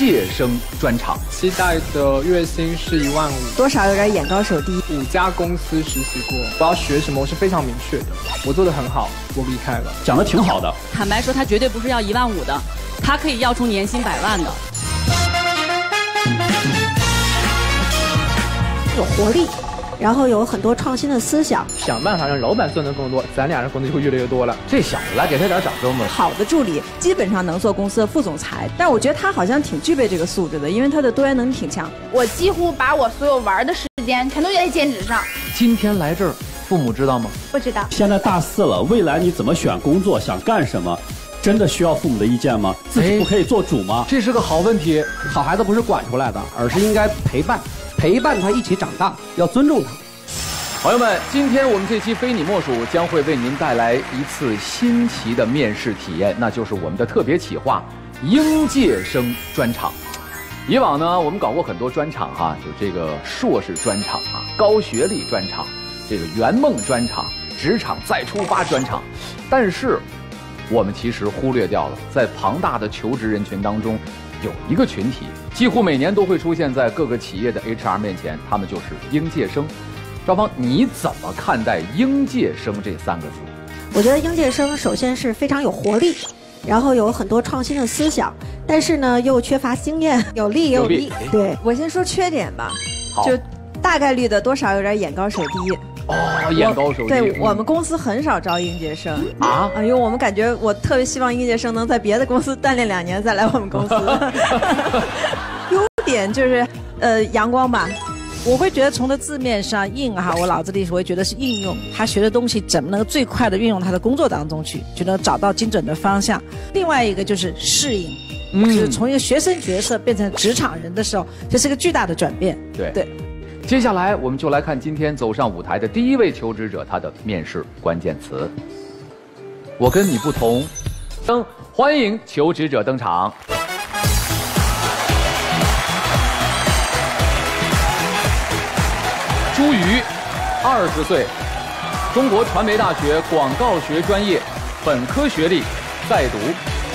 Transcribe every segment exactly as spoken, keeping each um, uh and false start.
届生专场， 期待的月薪是一万五， 多少有点眼高手低。 五家公司实习过，我要学什么我是非常明确的，我做得很好，我离开了。 讲得挺好的。 坦白说，他绝对不是要一万五的，他可以要出年薪百万的。 有活力。然后有很多创新的思想， 想办法让老板赚得更多，咱俩人工资就会越来越多了。 这小子来给他点掌声吧。 好的助理基本上能做公司的副总裁，但我觉得他好像挺具备这个素质的，因为他的多元能力挺强。 我几乎把我所有玩的时间全都用在兼职上。 今天来这儿，父母知道吗？ 不知道。 现在大四了，未来你怎么选工作，想干什么？真的需要父母的意见吗？自己不可以做主吗？ 这是个好问题。 好孩子不是管出来的，而是应该陪伴，陪伴他一起长大，要尊重他。 朋友们，今天我们这期非你莫属将会为您带来一次新奇的面试体验，那就是我们的特别企划应届生专场。以往呢，我们搞过很多专场哈、啊，有这个硕士专场啊，高学历专场，这个圆梦专场，职场再出发专场，但是我们其实忽略掉了，在庞大的求职人群当中，有一个群体几乎每年都会出现在各个企业的 H R 面前，他们就是应届生。赵芳，你怎么看待应届生这三个字？ 我觉得应届生首先是非常有活力，然后有很多创新的思想，但是呢又缺乏经验，有利也有弊。对，我先说缺点吧，就大概率的多少有点眼高手低。 哦，眼高手低。 对、嗯、我们公司很少招应届生啊， 因为我们感觉我特别希望应届生能在别的公司锻炼两年再来我们公司。优点就是呃阳光吧。 我会觉得从它字面上应哈，我脑子里我会觉得是应用，他学的东西怎么能够最快的运用他的工作当中去，就能找到精准的方向。另外一个就是适应，嗯，就是从一个学生角色变成职场人的时候，这是个巨大的转变。 对对。 接下来我们就来看今天走上舞台的第一位求职者，他的面试关键词。我跟你不同，登欢迎求职者登场。朱瑜，二十岁，中国传媒大学广告学专业，本科学历，在读。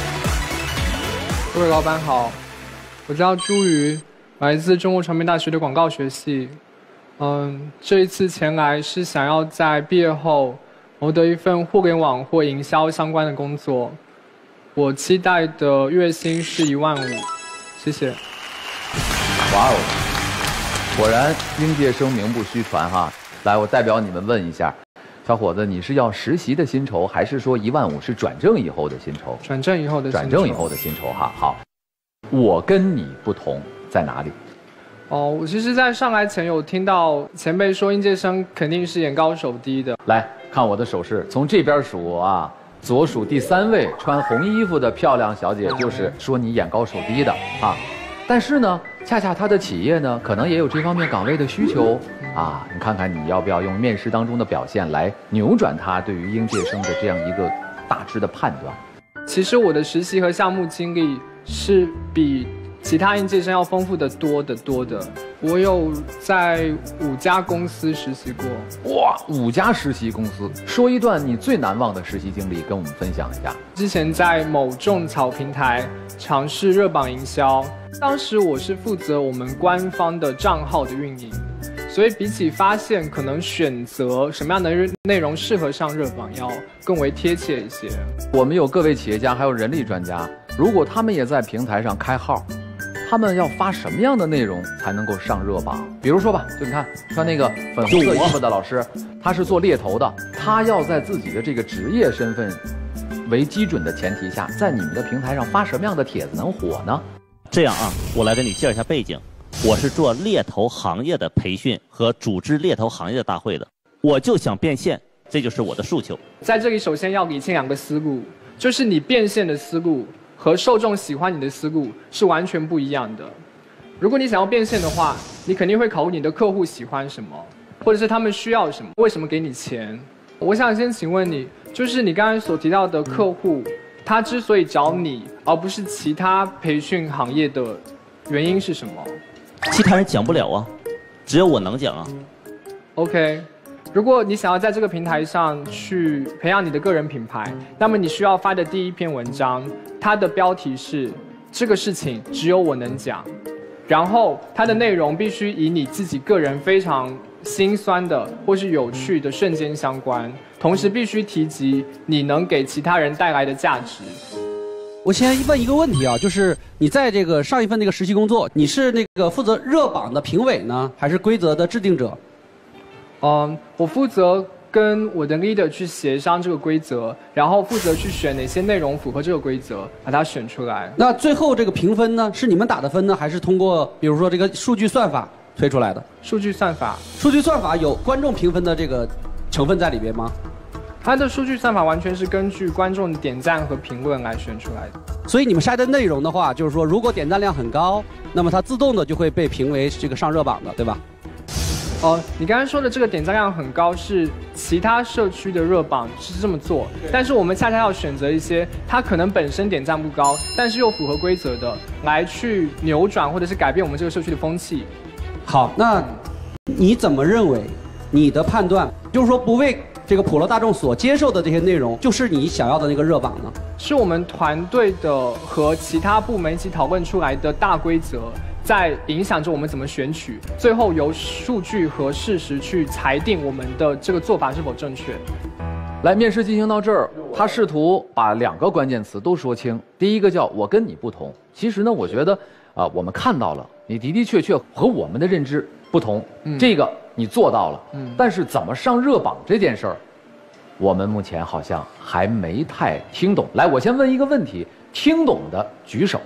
各位老板好，我叫朱瑜，来自中国传媒大学的广告学系。嗯，这一次前来是想要在毕业后谋得一份互联网或营销相关的工作。我期待的月薪是一万五，谢谢。 哇哦！果然，应届生名不虚传哈。来，我代表你们问一下，小伙子，你是要实习的薪酬，还是说一万五是转正以后的薪酬？ 转正以后的薪酬。 转正以后的薪酬哈。好，我跟你不同在哪里？ 哦，我其实在上来前有听到前辈说，应届生肯定是眼高手低的。 来看我的手势，从这边数啊，左数第三位穿红衣服的漂亮小姐，就是说你眼高手低的啊。但是呢，恰恰他的企业呢，可能也有这方面岗位的需求啊。你看看你要不要用面试当中的表现来扭转他对于应届生的这样一个大致的判断。 其实我的实习和项目经历是比其他应届生要丰富的多的多的。我有在五家公司实习过。 哇，五家实习公司，说一段你最难忘的实习经历跟我们分享一下。 之前在某种草平台尝试热榜营销，当时我是负责我们官方的账号的运营，所以比起发现可能选择什么样的内容适合上热榜要更为贴切一些。 我们有各位企业家还有人力专家，如果他们也在平台上开号，他们要发什么样的内容才能够上热榜？比如说吧，就你看像那个粉红色衣服的老师，他是做猎头的，他要在自己的这个职业身份为基准的前提下，在你们的平台上发什么样的帖子能火呢？ 这样啊，我来给你介绍一下背景。我是做猎头行业的培训和组织猎头行业的大会的，我就想变现，这就是我的诉求。 在这里，首先要理清两个思路，就是你变现的思路和受众喜欢你的思路是完全不一样的。如果你想要变现的话，你肯定会考虑你的客户喜欢什么，或者是他们需要什么，为什么给你钱。我想先请问你，就是你刚才所提到的客户，他之所以找你而不是其他培训行业的原因是什么？ 其他人讲不了啊，只有我能讲啊。 OK， 如果你想要在这个平台上去培养你的个人品牌，那么你需要发的第一篇文章，它的标题是这个事情只有我能讲，然后它的内容必须以你自己个人非常心酸的或是有趣的瞬间相关，同时必须提及你能给其他人带来的价值。 我先问一个问题啊，就是你在这个上一份那个实习工作，你是那个负责热榜的评委呢，还是规则的制定者？ 嗯，我负责跟我的 leader 去协商这个规则，然后负责去选哪些内容符合这个规则，把它选出来。 那最后这个评分呢，是你们打的分呢，还是通过比如说这个数据算法推出来的？ 数据算法。 数据算法有观众评分的这个成分在里边吗？ 它的数据算法完全是根据观众的点赞和评论来选出来的。 所以你们筛的内容的话，就是说如果点赞量很高，那么它自动的就会被评为这个上热榜的，对吧？ 哦，你刚才说的这个点赞量很高，是其他社区的热榜是这么做，但是我们恰恰要选择一些它可能本身点赞不高，但是又符合规则的，来去扭转或者是改变我们这个社区的风气。 好，那你怎么认为？你的判断就是说，不为这个普罗大众所接受的这些内容，就是你想要的那个热榜呢？ 是我们团队的和其他部门一起讨论出来的大规则，在影响着我们怎么选取，最后由数据和事实去裁定我们的这个做法是否正确。 来，面试进行到这儿，他试图把两个关键词都说清。第一个叫我跟你不同，其实呢，我觉得啊、呃，我们看到了你的的确确和我们的认知不同，嗯、这个你做到了，嗯、但是怎么上热榜这件事儿，我们目前好像还没太听懂。来，我先问一个问题，听懂的举手。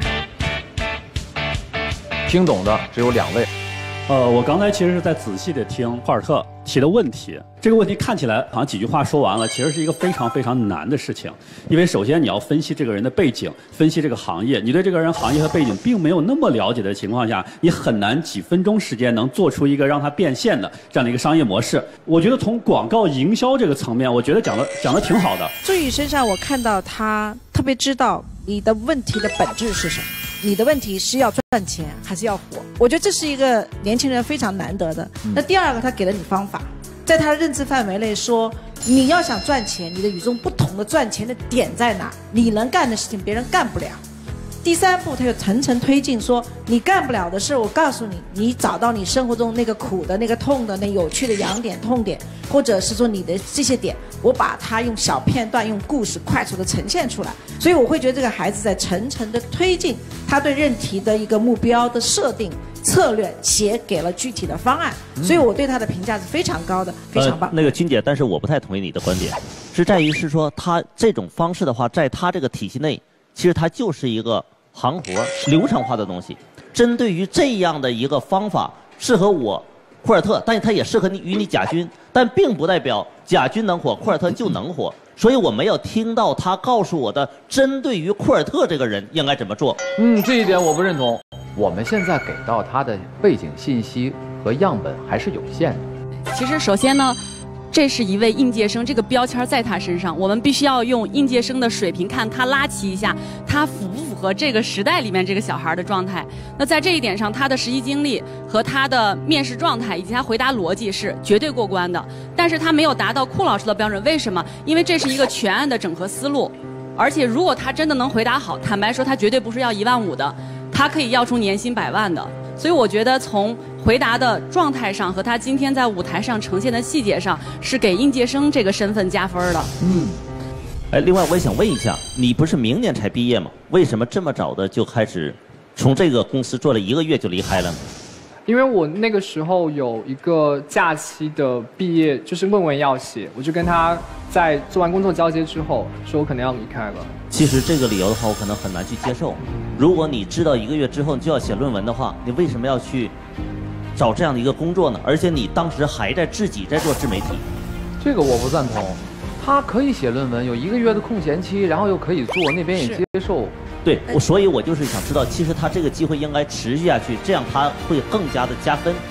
听懂的只有两位。 呃，我刚才其实是在仔细的听库尔特提的问题。这个问题看起来好像几句话说完了，其实是一个非常非常难的事情。因为首先你要分析这个人的背景，分析这个行业，你对这个人行业和背景并没有那么了解的情况下，你很难几分钟时间能做出一个让他变现的这样的一个商业模式。我觉得从广告营销这个层面，我觉得讲的讲的挺好的。 朱宇身上我看到他特别知道你的问题的本质是什么。你的问题是要赚钱还是要火？我觉得这是一个年轻人非常难得的。那第二个，他给了你方法，在他的认知范围内说，你要想赚钱，你的与众不同的赚钱的点在哪？你能干的事情别人干不了。第三步，他又层层推进说，你干不了的事，我告诉你，你找到你生活中那个苦的、那个痛的、那有趣的痒点、痛点，或者是说你的这些点，我把它用小片段、用故事快速的呈现出来。所以我会觉得这个孩子在层层的推进他对认题的一个目标的设定策略，且给了具体的方案。所以我对他的评价是非常高的，非常棒。 呃、那个君姐，但是我不太同意你的观点，是在于是说他这种方式的话，在他这个体系内，其实它就是一个行活流程化的东西。针对于这样的一个方法，适合我库尔特，但是它也适合你与你贾军，但并不代表贾军能火，库尔特就能火。所以我没有听到他告诉我的针对于库尔特这个人应该怎么做。 嗯，这一点我不认同。我们现在给到他的背景信息和样本还是有限的。 其实首先呢，这是一位应届生，这个标签在他身上，我们必须要用应届生的水平看他拉齐一下，他符不符合这个时代里面这个小孩的状态。那在这一点上，他的实习经历和他的面试状态以及他回答逻辑是绝对过关的，但是他没有达到库老师的标准。为什么？因为这是一个全案的整合思路，而且如果他真的能回答好，坦白说他绝对不是要一万五的，他可以要出年薪百万的。所以我觉得从回答的状态上和他今天在舞台上呈现的细节上，是给应届生这个身份加分的。 嗯。哎，另外我也想问一下，你不是明年才毕业吗？为什么这么早的就开始从这个公司做了一个月就离开了呢？ 因为我那个时候有一个假期的毕业，就是论文要写，我就跟他在做完工作交接之后，说我可能要离开了。 其实这个理由的话，我可能很难去接受。如果你知道一个月之后你就要写论文的话，你为什么要去找这样的一个工作呢？而且你当时还在自己在做自媒体， 这个我不赞同。他可以写论文，有一个月的空闲期，然后又可以做，那边也接受。 对，我所以我就是想知道，其实他这个机会应该持续下去，这样他会更加的加分。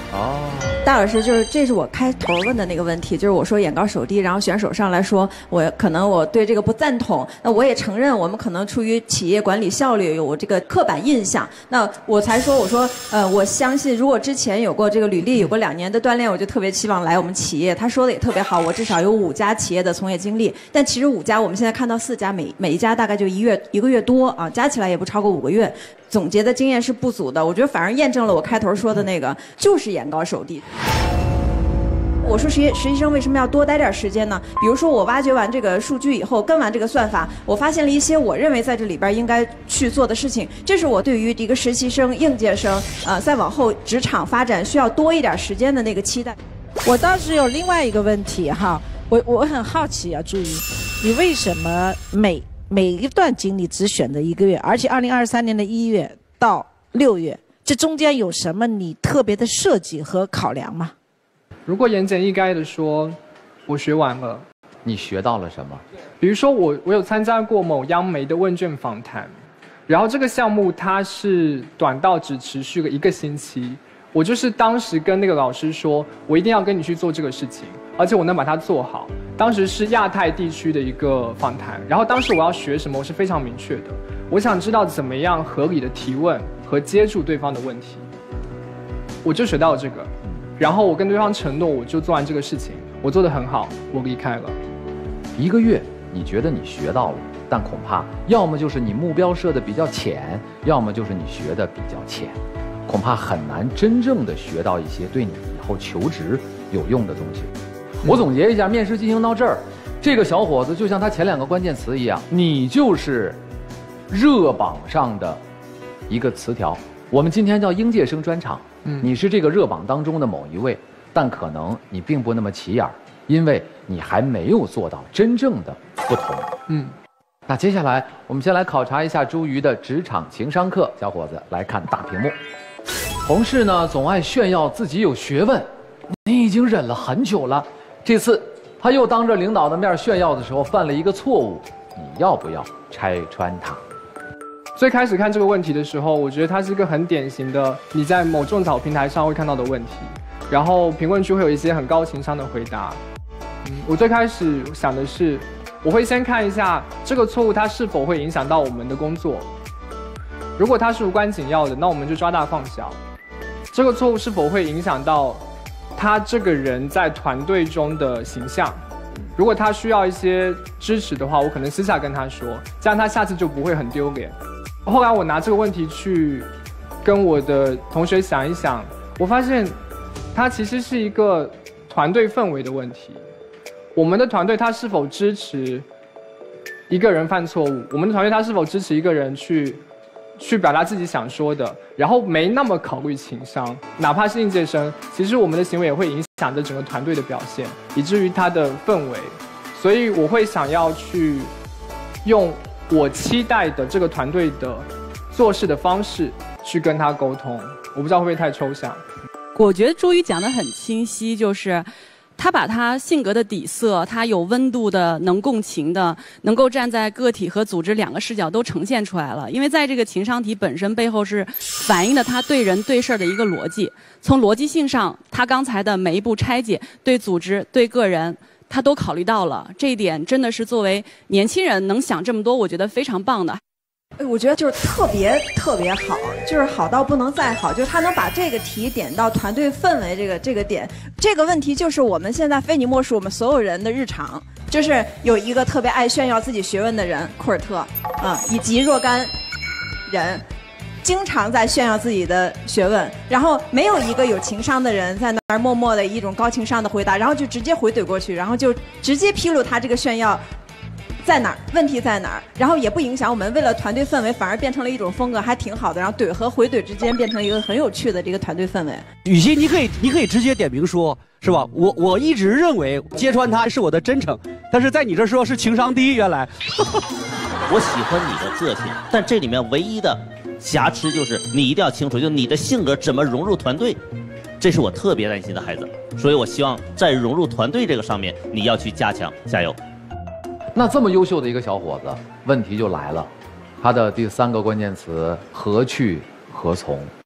哦，大老师，就是这是我开头问的那个问题，就是我说眼高手低，然后选手上来说我可能我对这个不赞同，那我也承认我们可能出于企业管理效率有这个刻板印象，那我才说我说呃我相信如果之前有过这个履历有过两年的锻炼，我就特别期望来我们企业。他说的也特别好，我至少有五家企业的从业经历，但其实五家我们现在看到四家，每每一家大概就一月一个月多啊，加起来也不超过五个月。总结的经验是不足的，我觉得反而验证了我开头说的那个，就是眼高手低。我说实习实习生为什么要多待点时间呢？比如说我挖掘完这个数据以后，跟完这个算法，我发现了一些我认为在这里边应该去做的事情，这是我对于一个实习生、应届生，呃，再往后职场发展需要多一点时间的那个期待。 我倒是有另外一个问题哈，我我很好奇啊，朱怡，你为什么每每一段经历只选择一个月，而且二零二三年的一月到六月，这中间有什么你特别的设计和考量吗？ 如果言简意赅的说，我学完了。 你学到了什么？ 比如说我我有参加过某央媒的问卷访谈，然后这个项目它是短到只持续个一个星期，我就是当时跟那个老师说，我一定要跟你去做这个事情，而且我能把它做好。当时是亚太地区的一个访谈，然后当时我要学什么，我是非常明确的。我想知道怎么样合理的提问和接住对方的问题，我就学到了这个。然后我跟对方承诺，我就做完这个事情，我做得很好，我离开了。 一个月，你觉得你学到了，但恐怕要么就是你目标设的比较浅，要么就是你学的比较浅，恐怕很难真正的学到一些对你以后求职有用的东西。我总结一下，面试进行到这儿，这个小伙子就像他前两个关键词一样，你就是热榜上的一个词条。我们今天叫应届生专场，嗯，你是这个热榜当中的某一位，但可能你并不那么起眼儿，因为你还没有做到真正的不同。嗯，那接下来我们先来考察一下朱瑜的职场情商课。小伙子，来看大屏幕。同事呢总爱炫耀自己有学问，你已经忍了很久了，这次他又当着领导的面炫耀的时候犯了一个错误，你要不要拆穿他？ 最开始看这个问题的时候，我觉得它是一个很典型的你在某种草平台上会看到的问题，然后评论区会有一些很高情商的回答。嗯，我最开始想的是，我会先看一下这个错误它是否会影响到我们的工作，如果它是无关紧要的，那我们就抓大放小。这个错误是否会影响到他这个人在团队中的形象？如果他需要一些支持的话，我可能私下跟他说，这样他下次就不会很丢脸。后来我拿这个问题去跟我的同学想一想，我发现它其实是一个团队氛围的问题。我们的团队他是否支持一个人犯错误？我们的团队他是否支持一个人去去表达自己想说的？然后没那么考虑情商，哪怕是应届生，其实我们的行为也会影响着整个团队的表现，以至于他的氛围。所以我会想要去用我期待的这个团队的做事的方式去跟他沟通。我不知道会不会太抽象。 我觉得朱瑜讲得很清晰，就是他把他性格的底色，他有温度的、能共情的、能够站在个体和组织两个视角都呈现出来了。因为在这个情商题本身背后是反映了他对人对事儿的一个逻辑。从逻辑性上，他刚才的每一步拆解，对组织、对个人，他都考虑到了。这一点真的是作为年轻人能想这么多，我觉得非常棒的。 哎，我觉得就是特别特别好，就是好到不能再好，就是他能把这个题点到团队氛围这个这个点。这个问题就是我们现在非你莫属，我们所有人的日常，就是有一个特别爱炫耀自己学问的人库尔特，啊、嗯，以及若干人经常在炫耀自己的学问，然后没有一个有情商的人在那儿默默的一种高情商的回答，然后就直接回怼过去，然后就直接披露他这个炫耀在哪儿，问题在哪儿，然后也不影响我们为了团队氛围，反而变成了一种风格，还挺好的。然后怼和回怼之间变成了一个很有趣的这个团队氛围。 雨欣，你可以你可以直接点名说，是吧？我我一直认为揭穿他是我的真诚，但是在你这说是情商低，原来。 我喜欢你的个性，但这里面唯一的瑕疵就是你一定要清楚，就是你的性格怎么融入团队，这是我特别担心的孩子。所以我希望在融入团队这个上面，你要去加强，加油。 那这么优秀的一个小伙子，问题就来了，他的第三个关键词何去何从？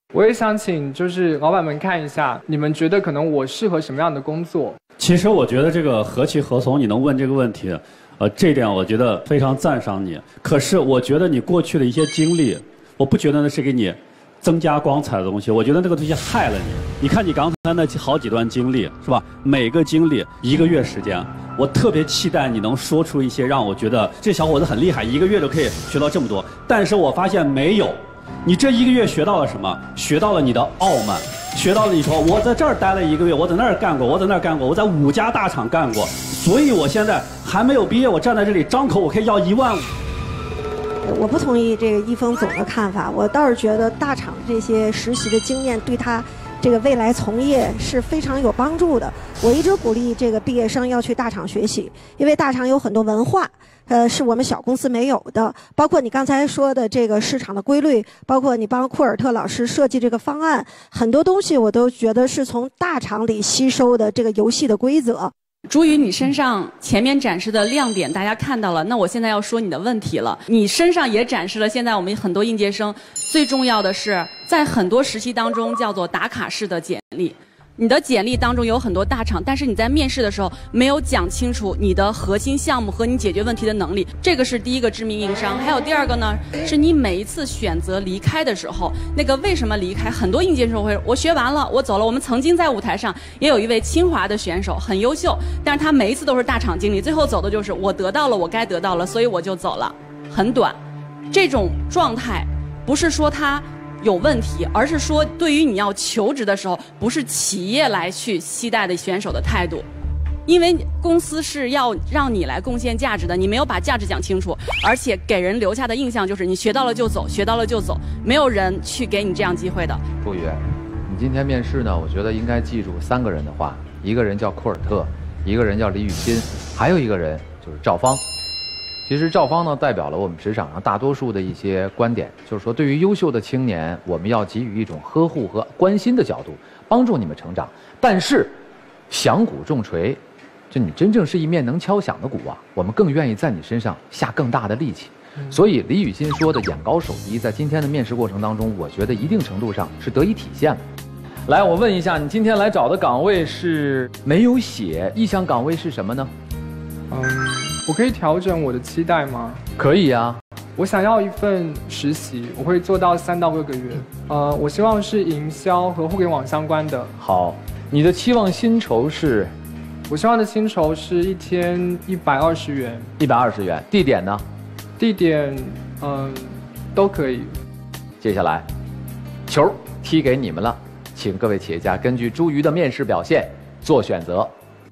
我也想请就是老板们看一下，你们觉得可能我适合什么样的工作？ 其实我觉得这个何其何从，你能问这个问题，呃，这点我觉得非常赞赏你。可是我觉得你过去的一些经历，我不觉得那是给你增加光彩的东西，我觉得那个东西害了你。你看你刚才那好几段经历，是吧？每个经历一个月时间，我特别期待你能说出一些让我觉得这小伙子很厉害，一个月就可以学到这么多。但是我发现没有。你这一个月学到了什么？学到了你的傲慢，学到了你说我在这儿待了一个月，我在那儿干过，我在那儿干过，我在五家大厂干过，所以我现在还没有毕业，我站在这里张口我可以要一万五。 我不同意这个一峰总的看法，我倒是觉得大厂这些实习的经验对他这个未来从业是非常有帮助的。我一直鼓励这个毕业生要去大厂学习，因为大厂有很多文化。呃，是我们小公司没有的，包括你刚才说的这个市场的规律，包括你帮库尔特老师设计这个方案，很多东西我都觉得是从大厂里吸收的这个游戏的规则。 朱宇，你身上前面展示的亮点大家看到了，那我现在要说你的问题了。你身上也展示了现在我们很多应届生最重要的是，在很多实习当中叫做打卡式的简历。你的简历当中有很多大厂，但是你在面试的时候没有讲清楚你的核心项目和你解决问题的能力，这个是第一个致命硬伤。还有第二个呢，是你每一次选择离开的时候，那个为什么离开，很多应届生会我学完了我走了。我们曾经在舞台上也有一位清华的选手很优秀，但是他每一次都是大厂经理，最后走的就是我得到了我该得到了，所以我就走了，很短。这种状态不是说他有问题，而是说对于你要求职的时候，不是企业来去期待的选手的态度，因为公司是要让你来贡献价值的，你没有把价值讲清楚，而且给人留下的印象就是你学到了就走，学到了就走，没有人去给你这样机会的。 朱宇，你今天面试呢，我觉得应该记住三个人的话，一个人叫库尔特，一个人叫李雨欣，还有一个人就是赵芳。其实赵芳呢，代表了我们职场上大多数的一些观点，就是说，对于优秀的青年，我们要给予一种呵护和关心的角度，帮助你们成长。但是，响鼓重锤，就你真正是一面能敲响的鼓啊，我们更愿意在你身上下更大的力气。所以，李雨欣说的眼高手低，在今天的面试过程当中，我觉得一定程度上是得以体现的。来，我问一下，你今天来找的岗位是没有写，意向岗位是什么呢？ 嗯。我可以调整我的期待吗？ 可以啊。 我想要一份实习，我会做到三到六个月。呃，我希望是营销和互联网相关的。 好，你的期望薪酬是？ 我希望的薪酬是一天一百二十元。 一百二十元。地点呢？ 地点，嗯、呃，都可以。 接下来，球踢给你们了，请各位企业家根据朱瑜的面试表现做选择。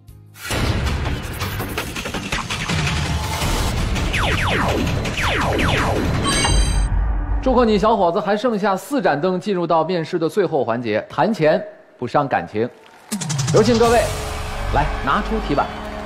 祝贺你，小伙子！还剩下四盏灯，进入到面试的最后环节，谈钱不伤感情。有请各位来拿出题板。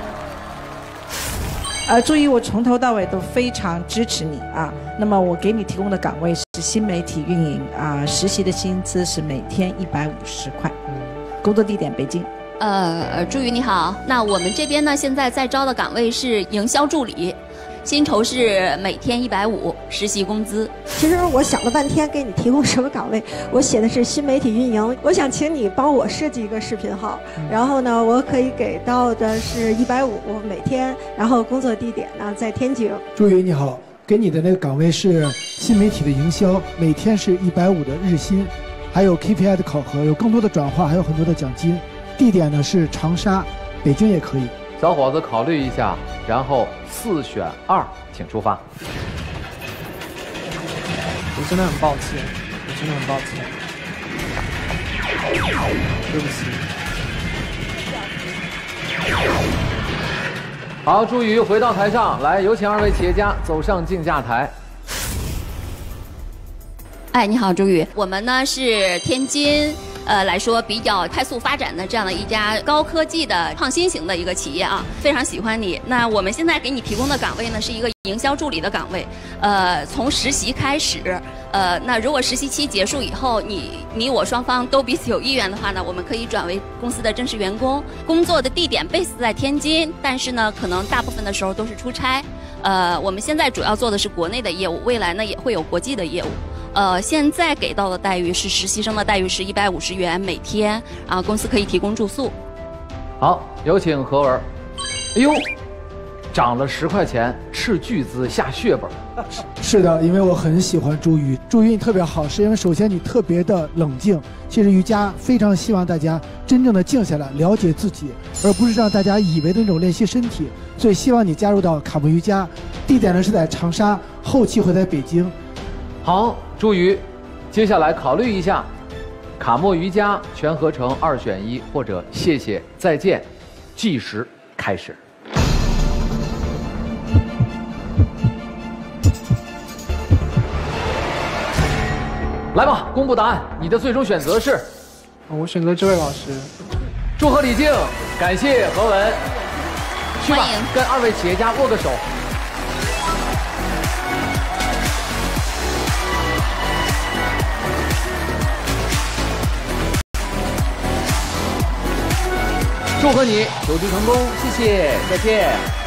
呃，注意，我从头到尾都非常支持你啊。那么我给你提供的岗位是新媒体运营啊，实习的薪资是每天一百五十块，工作地点北京。 呃，朱宇你好，那我们这边呢现在在招的岗位是营销助理。薪酬是每天一百五，实习工资。 其实我想了半天，给你提供什么岗位？我写的是新媒体运营。我想请你帮我设计一个视频号，然后呢，我可以给到的是一百五每天，然后工作地点呢在天津。 朱宇你好，给你的那个岗位是新媒体的营销，每天是一百五的日薪，还有 K P I 的考核，有更多的转化，还有很多的奖金。地点呢是长沙，北京也可以。 小伙子考虑一下，然后四选二，请出发。 我真的很抱歉，我真的很抱歉，对不起。 好，朱宇回到台上来，有请二位企业家走上竞价台。 哎，你好，朱宇，我们呢是天津。呃，来说比较快速发展的这样的一家高科技的创新型的一个企业啊，非常喜欢你。那我们现在给你提供的岗位呢，是一个营销助理的岗位。呃，从实习开始，呃，那如果实习期结束以后，你你我双方都彼此有意愿的话呢，我们可以转为公司的正式员工。工作的地点 base 在天津，但是呢，可能大部分的时候都是出差。呃，我们现在主要做的是国内的业务，未来呢也会有国际的业务。 呃，现在给到的待遇是实习生的待遇是一百五十元每天，啊，公司可以提供住宿。 好，有请何文。哎呦，涨了十块钱，斥巨资下血本。 是的，因为我很喜欢朱瑜，朱瑜你特别好，是因为首先你特别的冷静。其实瑜伽非常希望大家真正的静下来，了解自己，而不是让大家以为的那种练习身体。所以希望你加入到卡莫瑜伽，地点呢是在长沙，后期会在北京。 好，朱瑜，接下来考虑一下，卡莫瑜伽全合成二选一，或者谢谢再见，计时开始。来吧，公布答案。你的最终选择是？ 我选择这位老师。 祝贺李静，感谢何文。去吧，跟二位企业家握个手。祝贺你求职成功，谢谢，再见。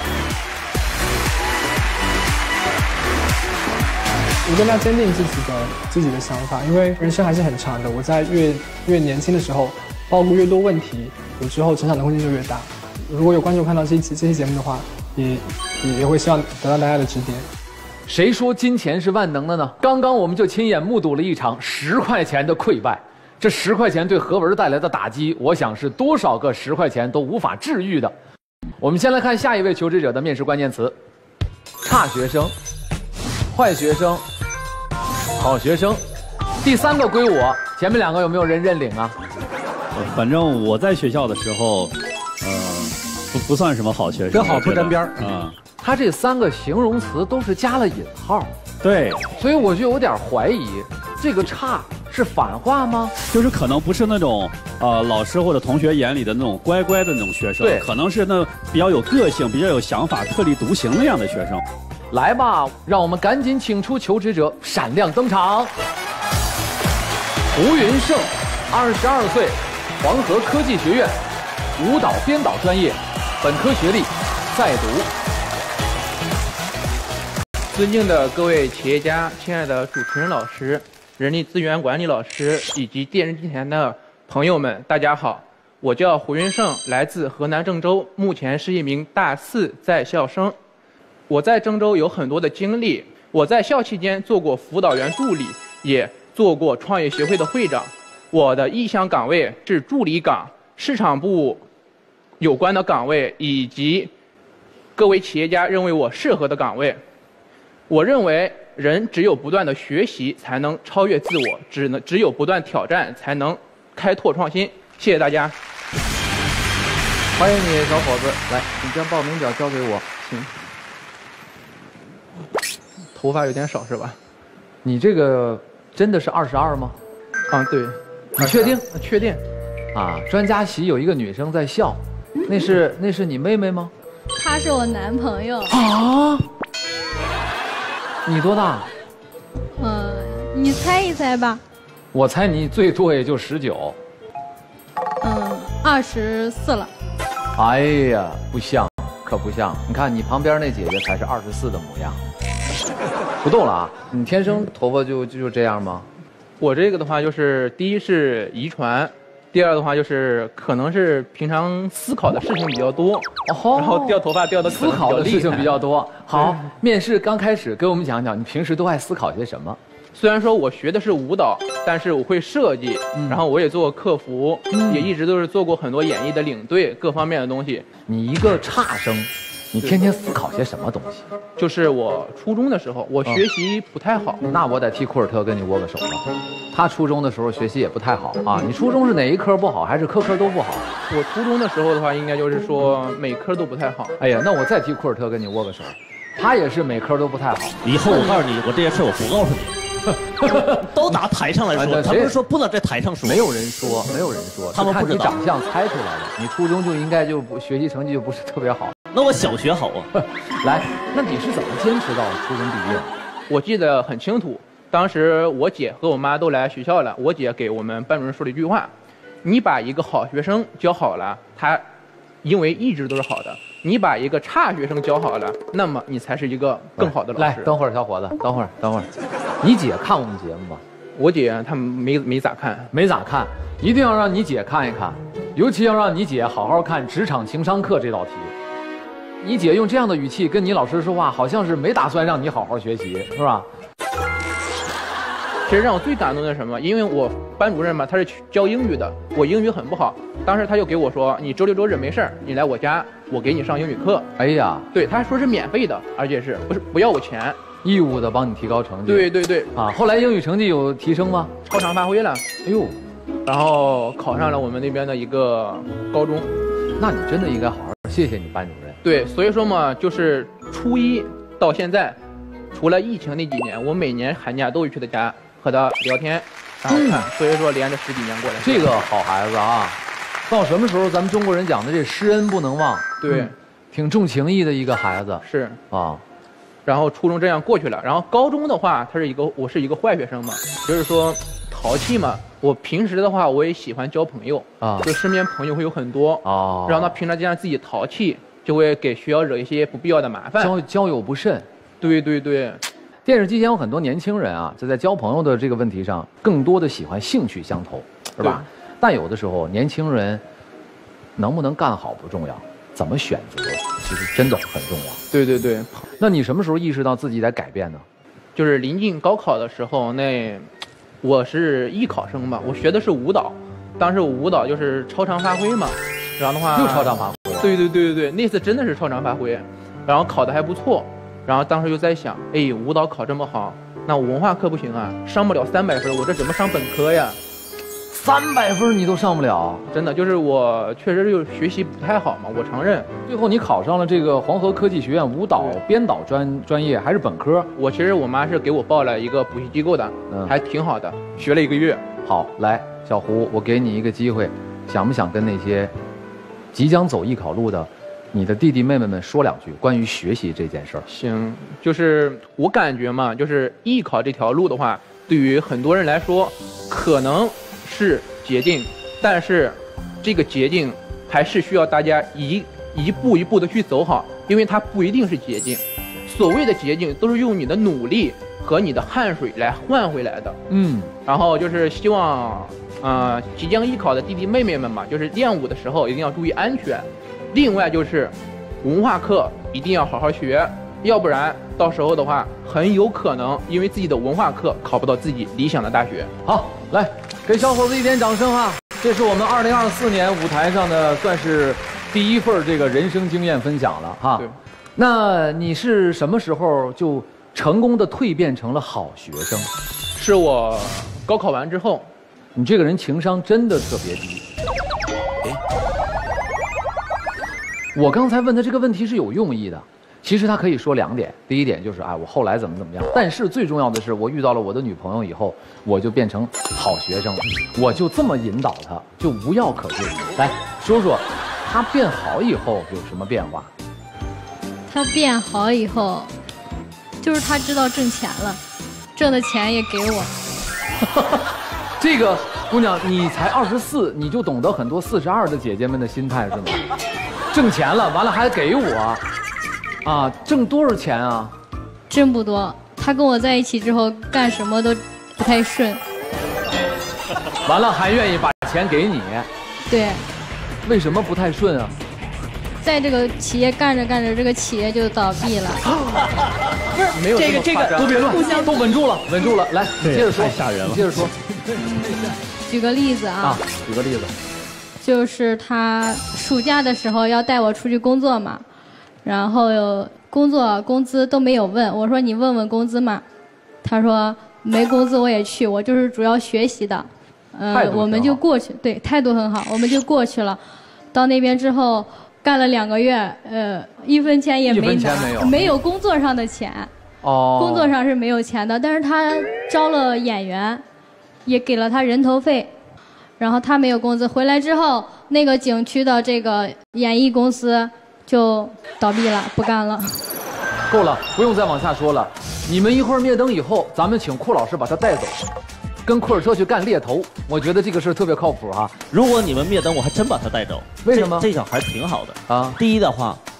我更加坚定自己的自己的想法，因为人生还是很长的。我在越越年轻的时候，包括越多问题，我之后成长的空间就越大。如果有观众看到这一期这期节目的话，也也也会希望得到大家的指点。 谁说金钱是万能的呢？刚刚我们就亲眼目睹了一场十块钱的溃败。这十块钱对何文带来的打击，我想是多少个十块钱都无法治愈的。我们先来看下一位求职者的面试关键词：差学生、坏学生、好学生。第三个归我，前面两个有没有人认领啊？ 反正我在学校的时候，呃，不不算什么好学生， 跟好不沾边儿啊。 他这三个形容词都是加了引号， 对， 所以我就有点怀疑，这个差是反话吗？ 就是可能不是那种呃老师或者同学眼里的那种乖乖的那种学生， 对， 可能是那比较有个性、比较有想法、特立独行那样的学生。 来吧，让我们赶紧请出求职者闪亮登场。胡云胜，二十二岁，黄河科技学院舞蹈编导专业，本科学历，在读。 尊敬的各位企业家，亲爱的主持人老师、人力资源管理老师以及电视机前的朋友们，大家好，我叫胡云胜，来自河南郑州，目前是一名大四在校生。我在郑州有很多的经历，我在校期间做过辅导员助理，也做过创业协会的会长。我的意向岗位是助理岗、市场部有关的岗位，以及各位企业家认为我适合的岗位。我认为人只有不断的学习，才能超越自我；只能只有不断挑战，才能开拓创新。谢谢大家。 欢迎你，小伙子，来，你将报名表交给我。 行。头发有点少是吧？ 你这个真的是二十二吗？ 啊，对。 你确定？ 确定。 啊，专家席有一个女生在笑，那是那是你妹妹吗？ 他是我男朋友。 啊？你多大？ 嗯，你猜一猜吧。 我猜你最多也就十九。 嗯，二十四了。 哎呀，不像，可不像。你看你旁边那姐姐才是二十四的模样。不动了啊！你天生头发就就这样吗？ 我这个的话，就是第一是遗传，第二的话就是可能是平常思考的事情比较多， 哦， 然后掉头发掉的思考的事情比较多。好，面试刚开始，给我们讲讲你平时都爱思考些什么？ 虽然说我学的是舞蹈，但是我会设计，嗯、然后我也做过客服，嗯、也一直都是做过很多演艺的领队各方面的东西。 你一个差生，你天天思考些什么东西？ 就是我初中的时候，我学习不太好， 嗯、那我得替库尔特跟你握个手了。他初中的时候学习也不太好啊。你初中是哪一科不好，还是科科都不好？ 我初中的时候的话，应该就是说每科都不太好。 哎呀，那我再替库尔特跟你握个手，他也是每科都不太好。 以后我告诉你，我这些事我不告诉你。都拿台上来说，他不是说不能在台上说。 没有人说，没有人说， 他们不知道。 看你长相猜出来的，你初中就应该就不学习成绩就不是特别好。 那我小学好啊。 来，那你是怎么坚持到初中毕业？ 我记得很清楚，当时我姐和我妈都来学校了，我姐给我们班主任说了一句话：“你把一个好学生教好了，他因为一直都是好的。 你把一个差学生教好了，那么你才是一个更好的老师。 来，等会儿，小伙子，等会儿，等会儿，你姐看我们节目吗？ 我姐她没没咋看， 没咋看，一定要让你姐看一看，尤其要让你姐好好看《职场情商课》这道题。你姐用这样的语气跟你老师说话，好像是没打算让你好好学习，是吧？ 其实让我最感动的是什么？因为我班主任嘛，他是教英语的，我英语很不好，当时他就给我说，你周六周日没事儿，你来我家，我给你上英语课。 哎呀， 对，他说是免费的，而且是不是不要我钱， 义务的帮你提高成绩。 对对对， 啊，后来英语成绩有提升吗？ 超常发挥了。 哎呦， 然后考上了我们那边的一个高中。 那你真的应该好好谢谢你班主任。 对，所以说嘛，就是初一到现在，除了疫情那几年，我每年寒假都会去他家和他聊天，然后看，所以说连着十几年过来。 这个好孩子啊，到什么时候咱们中国人讲的这施恩不能忘， 对、 嗯，挺重情义的一个孩子。 是啊， 然后初中这样过去了，然后高中的话，他是一个我是一个坏学生嘛，就是说淘气嘛。我平时的话，我也喜欢交朋友啊，就身边朋友会有很多啊，然后呢，平常这样自己淘气，就会给学校惹一些不必要的麻烦， 交交友不慎。 对对对。 电视机前有很多年轻人啊，就在交朋友的这个问题上，更多的喜欢兴趣相投，是吧？但有的时候，年轻人能不能干好不重要，怎么选择其实真的很重要。 对对对。 那你什么时候意识到自己在改变呢？ 就是临近高考的时候，那我是艺考生嘛，我学的是舞蹈，当时我舞蹈就是超常发挥嘛，然后的话又超常发挥。 对对对对对，那次真的是超常发挥，然后考的还不错。然后当时就在想，哎，舞蹈考这么好，那我文化课不行啊，上不了三百分，我这怎么上本科呀？ 三百分你都上不了， 真的就是我确实就学习不太好嘛，我承认。 最后你考上了这个黄河科技学院舞蹈编导专专业，还是本科。 我其实我妈是给我报了一个补习机构的，嗯，还挺好的，学了一个月。 好，来，小胡，我给你一个机会，想不想跟那些即将走艺考路的你的弟弟妹妹们说两句关于学习这件事儿？ 行，就是我感觉嘛，就是艺考这条路的话，对于很多人来说，可能是捷径，但是这个捷径还是需要大家一一步一步的去走好，因为它不一定是捷径。所谓的捷径都是用你的努力和你的汗水来换回来的。嗯，然后就是希望，呃，即将艺考的弟弟妹妹们嘛，就是练舞的时候一定要注意安全。另外就是文化课一定要好好学，要不然到时候的话很有可能因为自己的文化课考不到自己理想的大学。 好，来给小伙子一点掌声哈！这是我们二零二四年舞台上的算是第一份这个人生经验分享了哈。对。那你是什么时候就成功的蜕变成了好学生？ 是我高考完之后。 你这个人情商真的特别低。我刚才问的这个问题是有用意的，其实他可以说两点，第一点就是哎，我后来怎么怎么样，但是最重要的是我遇到了我的女朋友以后，我就变成好学生了，我就这么引导她，就无药可救。来说说，她变好以后有什么变化？ 她变好以后，就是她知道挣钱了，挣的钱也给我。 这个姑娘，你才二十四，你就懂得很多四十二的姐姐们的心态是吗？挣钱了，完了还给我，啊，挣多少钱啊？ 真不多。他跟我在一起之后，干什么都不太顺。 完了还愿意把钱给你？ 对。 为什么不太顺啊？ 在这个企业干着干着，这个企业就倒闭了。 不是，没有这个这个都别乱，都稳住了，稳住了。来，你接着说。 太吓人了。 接着说。 举个例子啊。 啊，举个例子。 就是他暑假的时候要带我出去工作嘛，然后有工作工资都没有问，我说你问问工资嘛，他说没工资我也去，我就是主要学习的，呃，我们就过去，对，态度很好，我们就过去了。到那边之后干了两个月，呃，一分钱也没拿，没有，没有工作上的钱，哦，工作上是没有钱的，但是他招了演员，也给了他人头费。然后他没有工资，回来之后，那个景区的这个演艺公司就倒闭了，不干了。 够了，不用再往下说了。你们一会儿灭灯以后，咱们请库老师把他带走，跟库尔特去干猎头。我觉得这个事特别靠谱啊。 如果你们灭灯，我还真把他带走。 为什么？ 这小孩挺好的啊。 第一的话，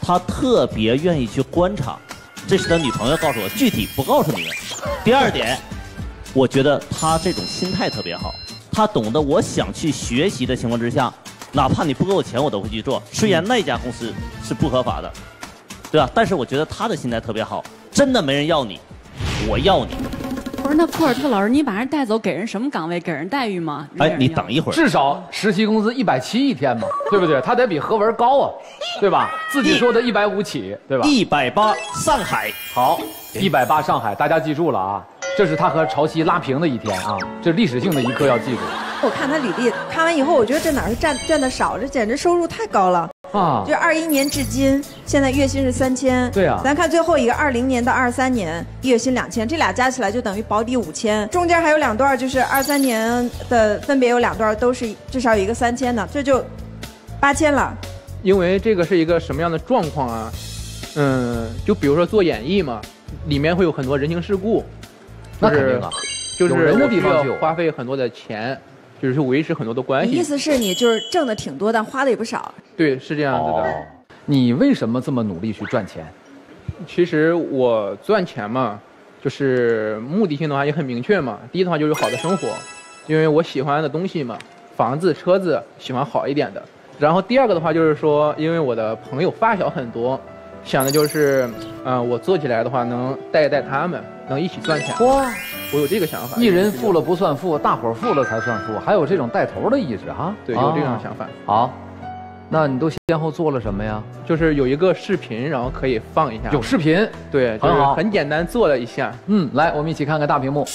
他特别愿意去观察，这是他女朋友告诉我，具体不告诉你们。第二点，我觉得他这种心态特别好，他懂得我想去学习的情况之下，哪怕你不给我钱，我都会去做。虽然那家公司是不合法的，对吧？但是我觉得他的心态特别好，真的没人要你，我要你。 不是，那库尔特老师，你把人带走，给人什么岗位？给人待遇吗？ 哎，你等一会儿， 至少实习工资一百七一天嘛，对不对？他得比何文高啊，对吧？自己说的一百五起，对吧？ 一百八，上海。 好，一百八上海，大家记住了啊，这是他和潮汐拉平的一天啊，这历史性的一刻要记住。 我看他履历，看完以后，我觉得这哪是赚赚的少，这简直收入太高了。啊，就二一年至今，现在月薪是三千。 对啊， 咱看最后一个二零年到二三年，月薪两千，这俩加起来就等于保底五千。中间还有两段，就是二三年的分别有两段都是至少有一个三千的，这就八千了。 因为这个是一个什么样的状况啊？嗯，就比如说做演艺嘛，里面会有很多人情世故。 那肯定啊， 就是有人的地方就花费很多的钱。就是维持很多的关系。 意思是你就是挣的挺多，但花的也不少。 对，是这样子的。哦、 你为什么这么努力去赚钱？ 其实我赚钱嘛，就是目的性的话也很明确嘛。第一的话就是好的生活，因为我喜欢的东西嘛，房子、车子喜欢好一点的。然后第二个的话就是说，因为我的朋友发小很多，想的就是，嗯、呃，我做起来的话能带一带他们，能一起赚钱。哇！我有这个想法， 一人富了不算富，大伙儿富了才算富，还有这种带头的意识哈。 对，有这种想法。 好，那你都先后做了什么呀？ 就是有一个视频，然后可以放一下。 有视频， 对，就是很简单做了一下。 嗯，来，我们一起看看大屏幕。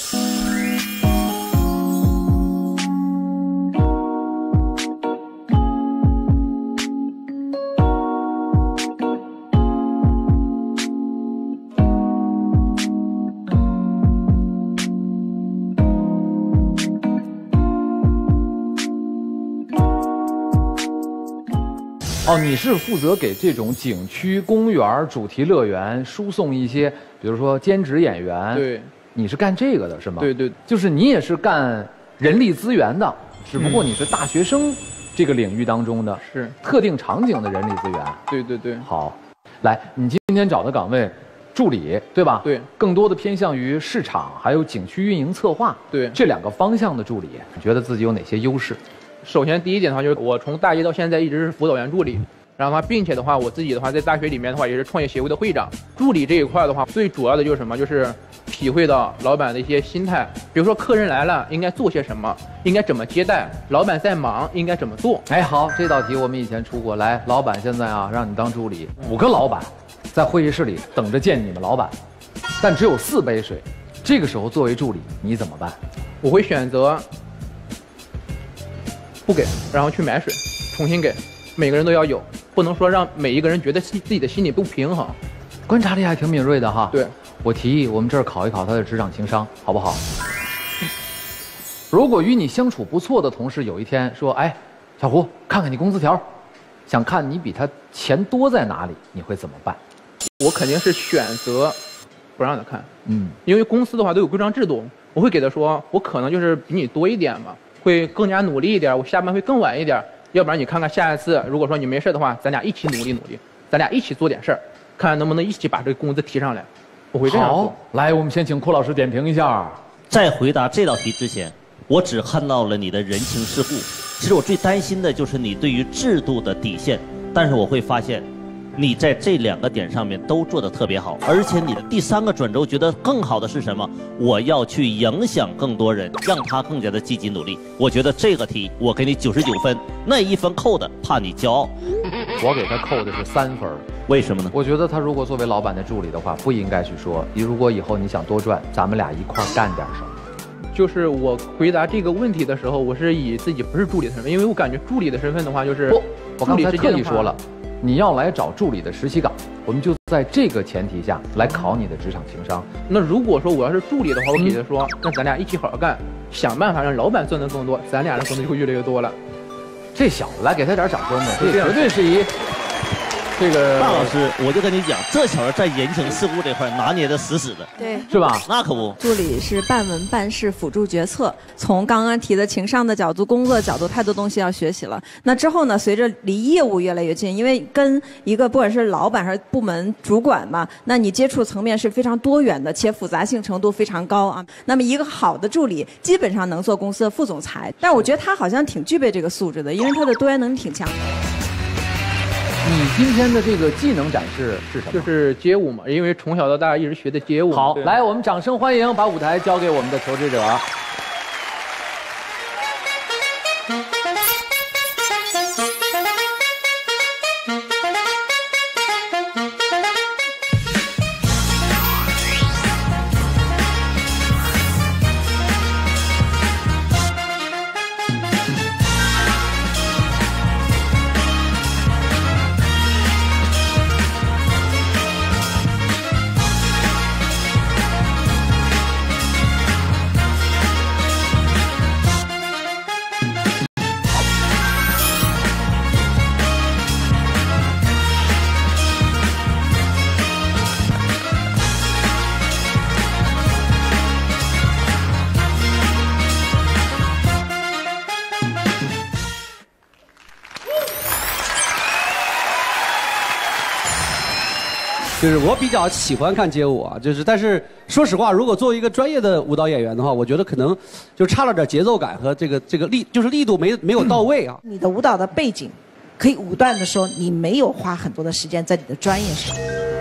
哦，你是负责给这种景区、公园、主题乐园输送一些，比如说兼职演员。 对， 你是干这个的是吗？ 对对， 就是你也是干人力资源的，只不过你是大学生这个领域当中的， 是特定场景的人力资源。 对对对。 好，来，你今天找的岗位，助理对吧？ 对， 更多的偏向于市场还有景区运营策划。 对， 这两个方向的助理，你觉得自己有哪些优势？ 首先，第一点的话，就是我从大一到现在一直是辅导员助理，然后的话，并且的话，我自己的话在大学里面的话也是创业协会的会长。助理这一块的话，最主要的就是什么？就是体会到老板的一些心态，比如说客人来了应该做些什么，应该怎么接待，老板在忙应该怎么做。 哎，好，这道题我们以前出过。来，老板现在啊让你当助理，五个老板在会议室里等着见你们老板，但只有四杯水，这个时候作为助理你怎么办？ 我会选择不给，然后去买水，重新给，每个人都要有，不能说让每一个人觉得自己的心里不平衡。 观察力还挺敏锐的哈。 对， 我提议我们这儿考一考他的职场情商，好不好？如果与你相处不错的同事有一天说，哎，小胡，看看你工资条，想看你比他钱多在哪里，你会怎么办？ 我肯定是选择不让他看， 嗯， 因为公司的话都有规章制度，我会给他说，我可能就是比你多一点嘛。会更加努力一点，我下班会更晚一点，要不然你看看下一次，如果说你没事的话，咱俩一起努力努力，咱俩一起做点事儿，看看能不能一起把这个工资提上来。我会这样做。 好，来，我们先请库老师点评一下。 在回答这道题之前，我只看到了你的人情世故。其实我最担心的就是你对于制度的底线，但是我会发现，你在这两个点上面都做得特别好，而且你的第三个转轴觉得更好的是什么？我要去影响更多人，让他更加的积极努力。我觉得这个题我给你九十九分，那一分扣的怕你骄傲。 我给他扣的是三分， 为什么呢？ 我觉得他如果作为老板的助理的话，不应该去说，你如果以后你想多赚，咱们俩一块干点什么。 就是我回答这个问题的时候，我是以自己不是助理的身份，因为我感觉助理的身份的话就是不，我刚才特意说了。你要来找助理的实习岗，我们就在这个前提下来考你的职场情商。 那如果说我要是助理的话，我给他说，嗯、那咱俩一起好好干，想办法让老板赚得更多，咱俩的工资就会越来越多了。 这小子来给他点掌声吧，这绝对是一这个大老师，我就跟你讲，这小人在人情世故这块拿捏的死死的， 对， 是吧？ 那可不。 助理是办文办事辅助决策，从刚刚提的情商的角度、工作的角度，太多东西要学习了。那之后呢，随着离业务越来越近，因为跟一个不管是老板还是部门主管嘛，那你接触层面是非常多元的，且复杂性程度非常高啊。那么一个好的助理，基本上能做公司的副总裁，但我觉得他好像挺具备这个素质的，因为他的多元能力挺强。 你今天的这个技能展示是什么？ 就是街舞嘛，因为从小到大一直学的街舞。 好，来，我们掌声欢迎，把舞台交给我们的求职者。 就是我比较喜欢看街舞啊，就是但是说实话，如果作为一个专业的舞蹈演员的话，我觉得可能就差了点节奏感和这个这个力，就是力度没没有到位啊。 你的舞蹈的背景可以武断的说，你没有花很多的时间在你的专业上。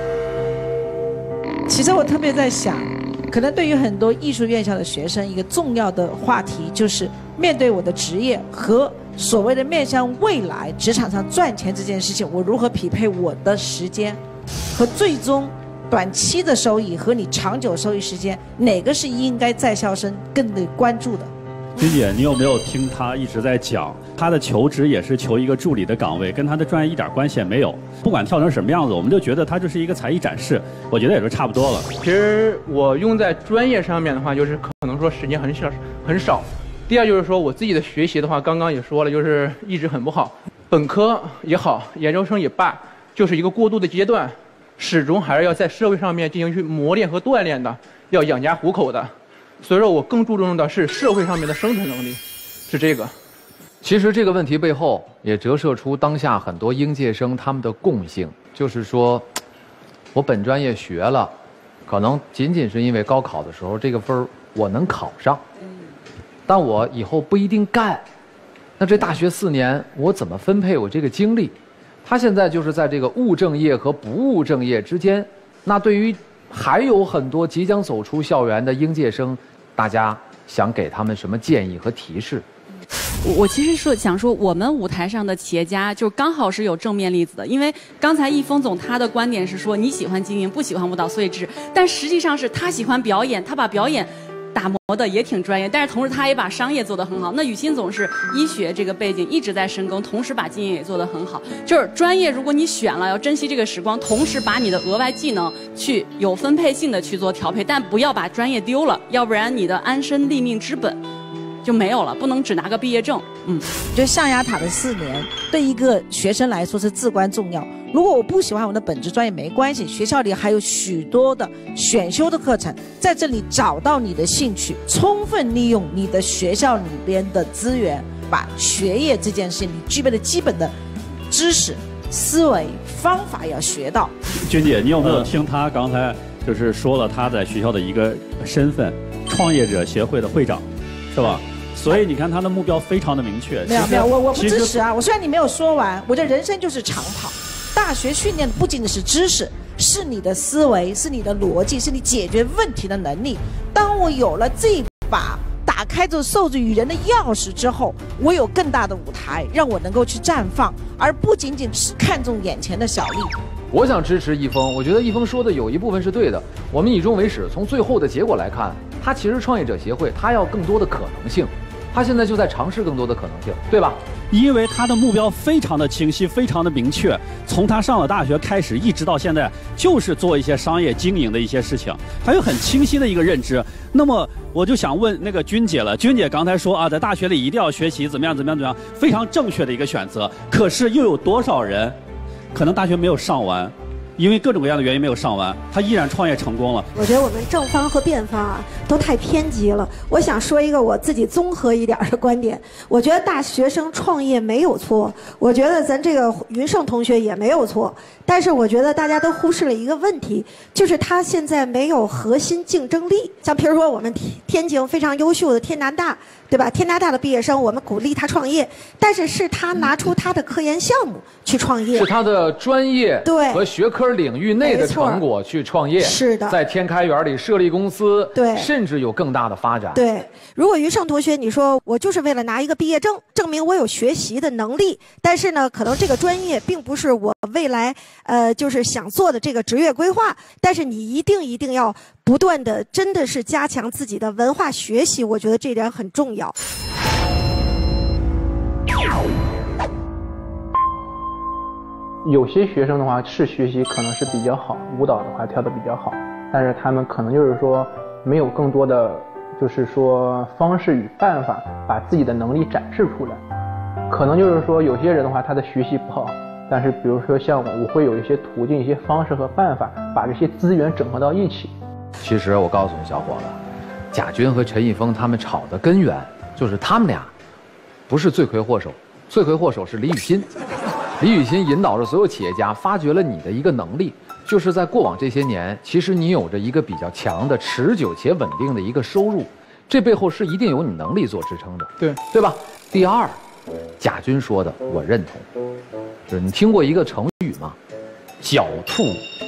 其实我特别在想，可能对于很多艺术院校的学生，一个重要的话题就是面对我的职业和所谓的面向未来职场上赚钱这件事情，我如何匹配我的时间？和最终短期的收益和你长久收益时间，哪个是应该在校生更得关注的？ 君姐，你有没有听他一直在讲，他的求职也是求一个助理的岗位，跟他的专业一点关系也没有。不管跳成什么样子，我们就觉得他就是一个才艺展示，我觉得也就差不多了。 其实我用在专业上面的话，就是可能说时间很少很少。第二就是说我自己的学习的话，刚刚也说了，就是一直很不好，本科也好，研究生也罢。就是一个过渡的阶段，始终还是要在社会上面进行去磨练和锻炼的，要养家糊口的。所以说我更注重的是社会上面的生存能力，是这个。 其实这个问题背后也折射出当下很多应届生他们的共性，就是说，我本专业学了，可能仅仅是因为高考的时候这个分儿我能考上，但我以后不一定干。那这大学四年我怎么分配我这个精力？他现在就是在这个务正业和不务正业之间。那对于还有很多即将走出校园的应届生，大家想给他们什么建议和提示？ 我我其实说想说，我们舞台上的企业家就刚好是有正面例子的，因为刚才易峰总他的观点是说你喜欢经营，不喜欢舞蹈，所以治。但实际上是他喜欢表演，他把表演打磨的也挺专业，但是同时他也把商业做得很好。那雨欣总是医学这个背景一直在深耕，同时把经营也做得很好。就是专业，如果你选了，要珍惜这个时光，同时把你的额外技能去有分配性的去做调配，但不要把专业丢了，要不然你的安身立命之本就没有了，不能只拿个毕业证。嗯， 我觉得象牙塔的四年对一个学生来说是至关重要。如果我不喜欢我的本职专业没关系，学校里还有许多的选修的课程，在这里找到你的兴趣，充分利用你的学校里边的资源，把学业这件事情你具备的基本的知识、思维、方法要学到。 君姐，你有没有听他刚才就是说了他在学校的一个身份，创业者协会的会长，是吧？所以你看他的目标非常的明确。 没有没有，我我不支持啊！我虽然你没有说完，我觉得人生就是长跑。大学训练的不仅仅是知识，是你的思维，是你的逻辑，是你解决问题的能力。当我有了这把打开着受制于人的钥匙之后，我有更大的舞台，让我能够去绽放，而不仅仅只看重眼前的小利。 我想支持易峰，我觉得易峰说的有一部分是对的。我们以终为始，从最后的结果来看，他其实创业者协会他要更多的可能性。他现在就在尝试更多的可能性，对吧？ 因为他的目标非常的清晰，非常的明确。从他上了大学开始，一直到现在，就是做一些商业经营的一些事情，他有很清晰的一个认知。那么我就想问那个君姐了，君姐刚才说啊，在大学里一定要学习，怎么样怎么样怎么样，非常正确的一个选择。可是又有多少人可能大学没有上完，因为各种各样的原因没有上完，他依然创业成功了。 我觉得我们正方和辩方啊都太偏激了。我想说一个我自己综合一点的观点，我觉得大学生创业没有错，我觉得咱这个云胜同学也没有错，但是我觉得大家都忽视了一个问题，就是他现在没有核心竞争力。像比如说我们天津非常优秀的天南大，对吧？天大大的毕业生，我们鼓励他创业，但是是他拿出他的科研项目去创业， 是他的专业对和学科领域内的成果去创业， 是的， 在天开园里设立公司， 对， 甚至有更大的发展。 对，如果于胜同学你说我就是为了拿一个毕业证，证明我有学习的能力，但是呢，可能这个专业并不是我未来呃就是想做的这个职业规划，但是你一定一定要不断的真的是加强自己的文化学习，我觉得这点很重要。 有些学生的话是学习可能是比较好，舞蹈的话跳得比较好，但是他们可能就是说没有更多的就是说方式与办法把自己的能力展示出来。可能就是说有些人的话他的学习不好，但是比如说像我，我会有一些途径、一些方式和办法把这些资源整合到一起。 其实我告诉你，小伙子，贾军和陈一峰他们吵的根源就是他们俩不是罪魁祸首，罪魁祸首是李雨欣。李雨欣引导着所有企业家发掘了你的一个能力，就是在过往这些年，其实你有着一个比较强的、持久且稳定的一个收入，这背后是一定有你能力做支撑的， 对对吧？第二，贾军说的我认同，就是你听过一个成语吗？狡兔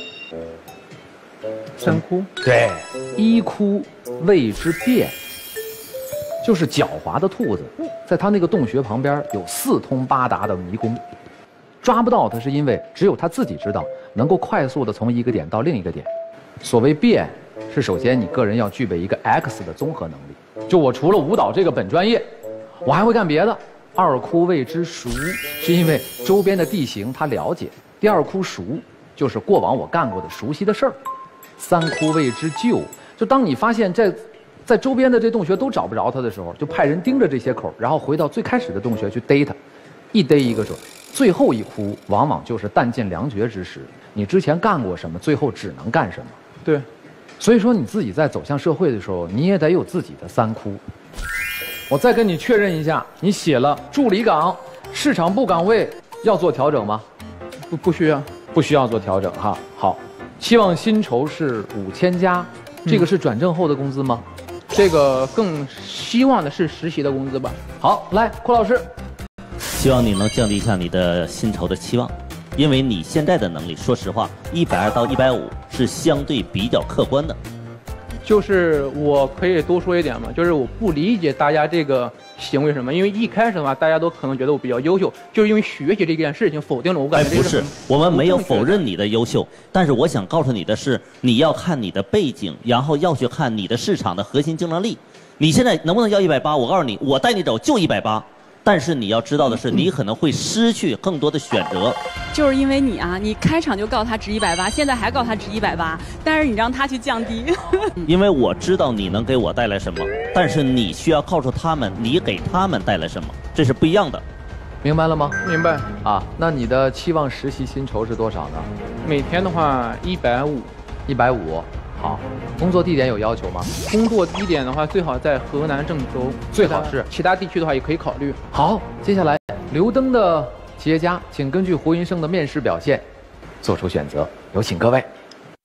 三窟， 对，一窟谓之变，就是狡猾的兔子，在它那个洞穴旁边有四通八达的迷宫。抓不到它是因为只有他自己知道能够快速的从一个点到另一个点。所谓变，是首先你个人要具备一个 X 的综合能力。就我除了舞蹈这个本专业，我还会干别的。二窟谓之熟，是因为周边的地形他了解。第二窟熟，就是过往我干过的熟悉的事儿。三窟谓之旧，就当你发现在在周边的这洞穴都找不着他的时候，就派人盯着这些口，然后回到最开始的洞穴去逮他，一逮一个准。最后一窟往往就是弹尽粮绝之时，你之前干过什么，最后只能干什么。 对， 所以说你自己在走向社会的时候，你也得有自己的三窟。我再跟你确认一下，你写了助理岗、市场部岗位要做调整吗？ 不，不需要， 不需要做调整哈。好，期望薪酬是五千加，这个是转正后的工资吗？ 嗯、这个更希望的是实习的工资吧。 好，来，郭老师。 希望你能降低一下你的薪酬的期望，因为你现在的能力，说实话，一百二到一百五是相对比较客观的。 就是我可以多说一点嘛，就是我不理解大家这个行为什么，因为一开始的话，大家都可能觉得我比较优秀，就是因为学习这件事情否定了我。感觉不是，我们没有否认你的优秀，但是我想告诉你的是，你要看你的背景，然后要去看你的市场的核心竞争力。你现在能不能要一百八？我告诉你，我带你走就一百八。但是你要知道的是，你可能会失去更多的选择。 就是因为你啊，你开场就告他值一百八，现在还告他值一百八，但是你让他去降低。 因为我知道你能给我带来什么，但是你需要告诉他们，你给他们带来什么，这是不一样的。 明白了吗？ 明白。 啊，那你的期望实习薪酬是多少呢？ 每天的话一百五， 一百五。好，工作地点有要求吗？ 工作地点的话，最好在河南郑州， 最好是其他地区的话也可以考虑。 好，接下来刘登的企业家，请根据胡云胜的面试表现做出选择，有请各位。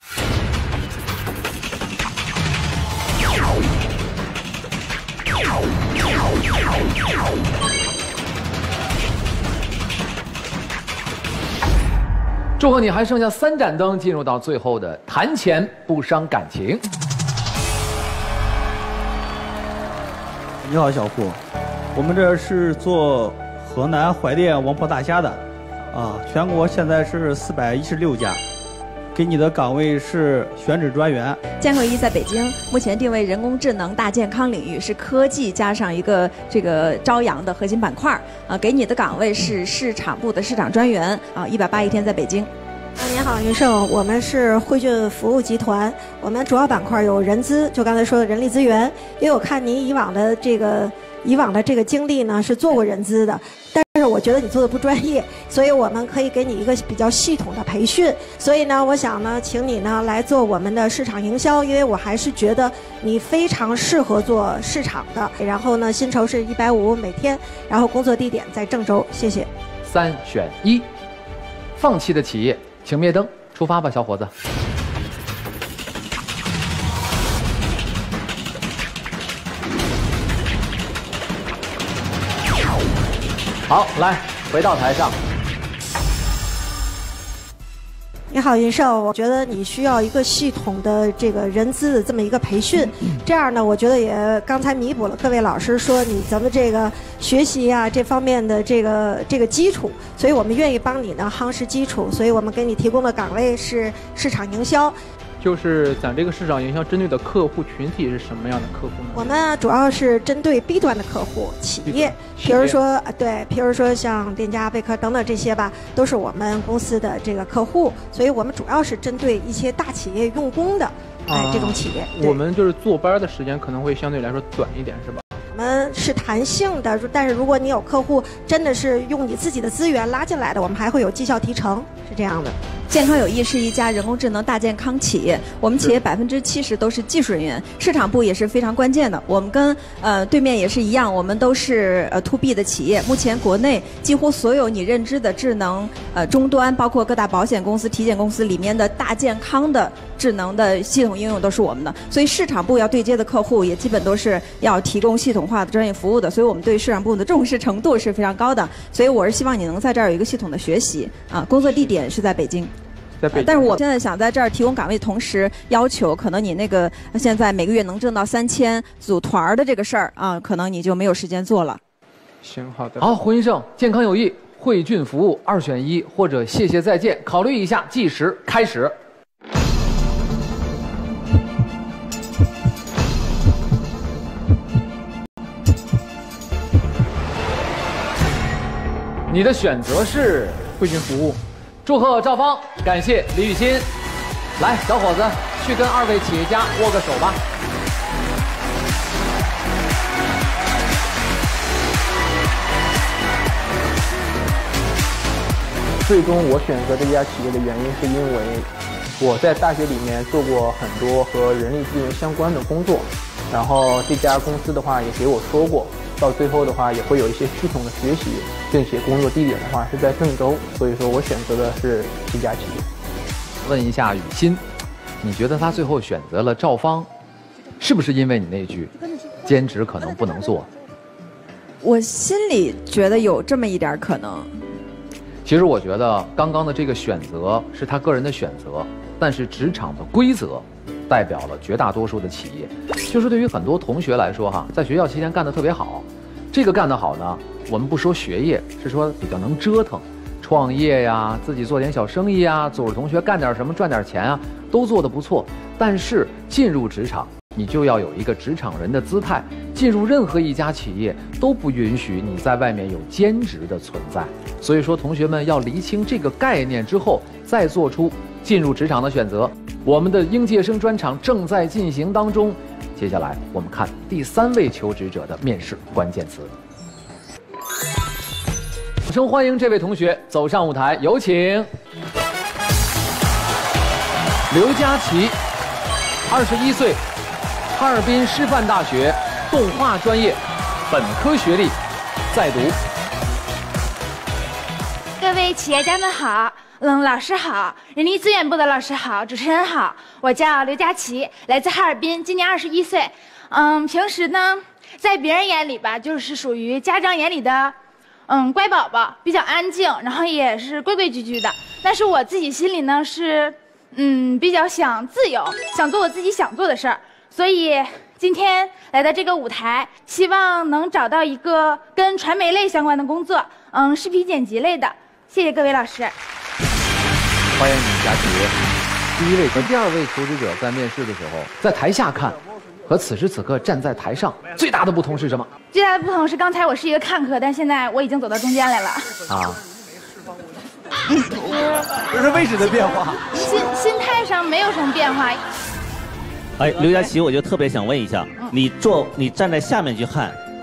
祝贺你，还剩下三盏灯，进入到最后的谈钱不伤感情。 你好，小胡，我们这是做河南怀店王婆大虾的，啊，全国现在是四百一十六家，给你的岗位是选址专员。 健口一在北京，目前定位人工智能大健康领域，是科技加上一个这个朝阳的核心板块啊。给你的岗位是市场部的市场专员啊，一百八一天在北京。 啊，您好，云胜，我们是汇俊服务集团，我们主要板块有人资，就刚才说的人力资源，也有看您以往的这个以往的这个经历呢是做过人资的，但是我觉得你做的不专业，所以我们可以给你一个比较系统的培训。所以呢，我想呢，请你呢来做我们的市场营销，因为我还是觉得你非常适合做市场的。然后呢，薪酬是一百五每天，然后工作地点在郑州。谢谢。 三选一，放弃的企业，请灭灯，出发吧，小伙子。好，来回到台上。 你好，云胜，我觉得你需要一个系统的这个人资的这么一个培训，这样呢，我觉得也刚才弥补了各位老师说你咱们这个学习啊这方面的这个这个基础，所以我们愿意帮你呢夯实基础，所以我们给你提供的岗位是市场营销。 就是咱这个市场营销针对的客户群体是什么样的客户呢？ 我们主要是针对 B 端的客户企业，比如说对，比如说像链家、贝壳等等这些吧，都是我们公司的这个客户，所以我们主要是针对一些大企业用工的，哎、呃，这种企业。 我们就是坐班的时间可能会相对来说短一点，是吧？ 我们是弹性的，但是如果你有客户真的是用你自己的资源拉进来的，我们还会有绩效提成，是这样的。 健康有益是一家人工智能大健康企业，我们企业百分之七十都是技术人员，市场部也是非常关键的。我们跟呃对面也是一样，我们都是呃 to B 的企业。目前国内几乎所有你认知的智能呃终端，包括各大保险公司、体检公司里面的大健康的智能的系统应用都是我们的。所以市场部要对接的客户也基本都是要提供系统化的专业服务的，所以我们对市场部的重视程度是非常高的。所以我是希望你能在这儿有一个系统的学习啊，工作地点是在北京。 在北京， 但是我现在想在这儿提供岗位，同时要求可能你那个现在每个月能挣到三千组团的这个事儿啊，可能你就没有时间做了。 行，好的。 好，胡云胜，健康有益，汇俊服务二选一，或者谢谢再见，考虑一下，计时开始。你的选择是汇俊服务。 祝贺赵芳，感谢李雨欣。来，小伙子，去跟二位企业家握个手吧。 最终我选择这家企业的原因，是因为我在大学里面做过很多和人力资源相关的工作，然后这家公司的话也给我说过，到最后的话也会有一些系统的学习，并且工作地点的话是在郑州，所以说我选择的是这家企业。 问一下雨欣，你觉得他最后选择了赵芳，是不是因为你那句兼职可能不能做？ 我心里觉得有这么一点可能。 其实我觉得刚刚的这个选择是他个人的选择，但是职场的规则代表了绝大多数的企业。就是对于很多同学来说哈，在学校期间干得特别好，这个干得好呢，我们不说学业，是说比较能折腾，创业呀，自己做点小生意啊，组织同学干点什么赚点钱啊，都做得不错。但是进入职场，你就要有一个职场人的姿态，进入任何一家企业都不允许你在外面有兼职的存在。所以说同学们要厘清这个概念之后，再做出进入职场的选择。我们的应届生专场正在进行当中，接下来我们看第三位求职者的面试关键词。掌声欢迎这位同学走上舞台，有请刘佳琪，二十一岁，哈尔滨师范大学动画专业本科学历，在读。 各位企业家们好，嗯，老师好，人力资源部的老师好，主持人好，我叫刘佳琪，来自哈尔滨，今年二十一岁。嗯，平时呢，在别人眼里吧，就是属于家长眼里的，嗯，乖宝宝，比较安静，然后也是规规矩矩的。但是我自己心里呢是，嗯，比较想自由，想做我自己想做的事儿，所以今天来到这个舞台，希望能找到一个跟传媒类相关的工作，嗯，视频剪辑类的。谢谢各位老师。 欢迎你，佳琪。第一位和第二位求职者在面试的时候，在台下看，和此时此刻站在台上，最大的不同是什么？ 最大的不同是，刚才我是一个看客，但现在我已经走到中间来了。 啊， 这是位置的变化。 心心态上没有什么变化。 哎，刘佳琪，我就特别想问一下，你坐，你站在下面去看，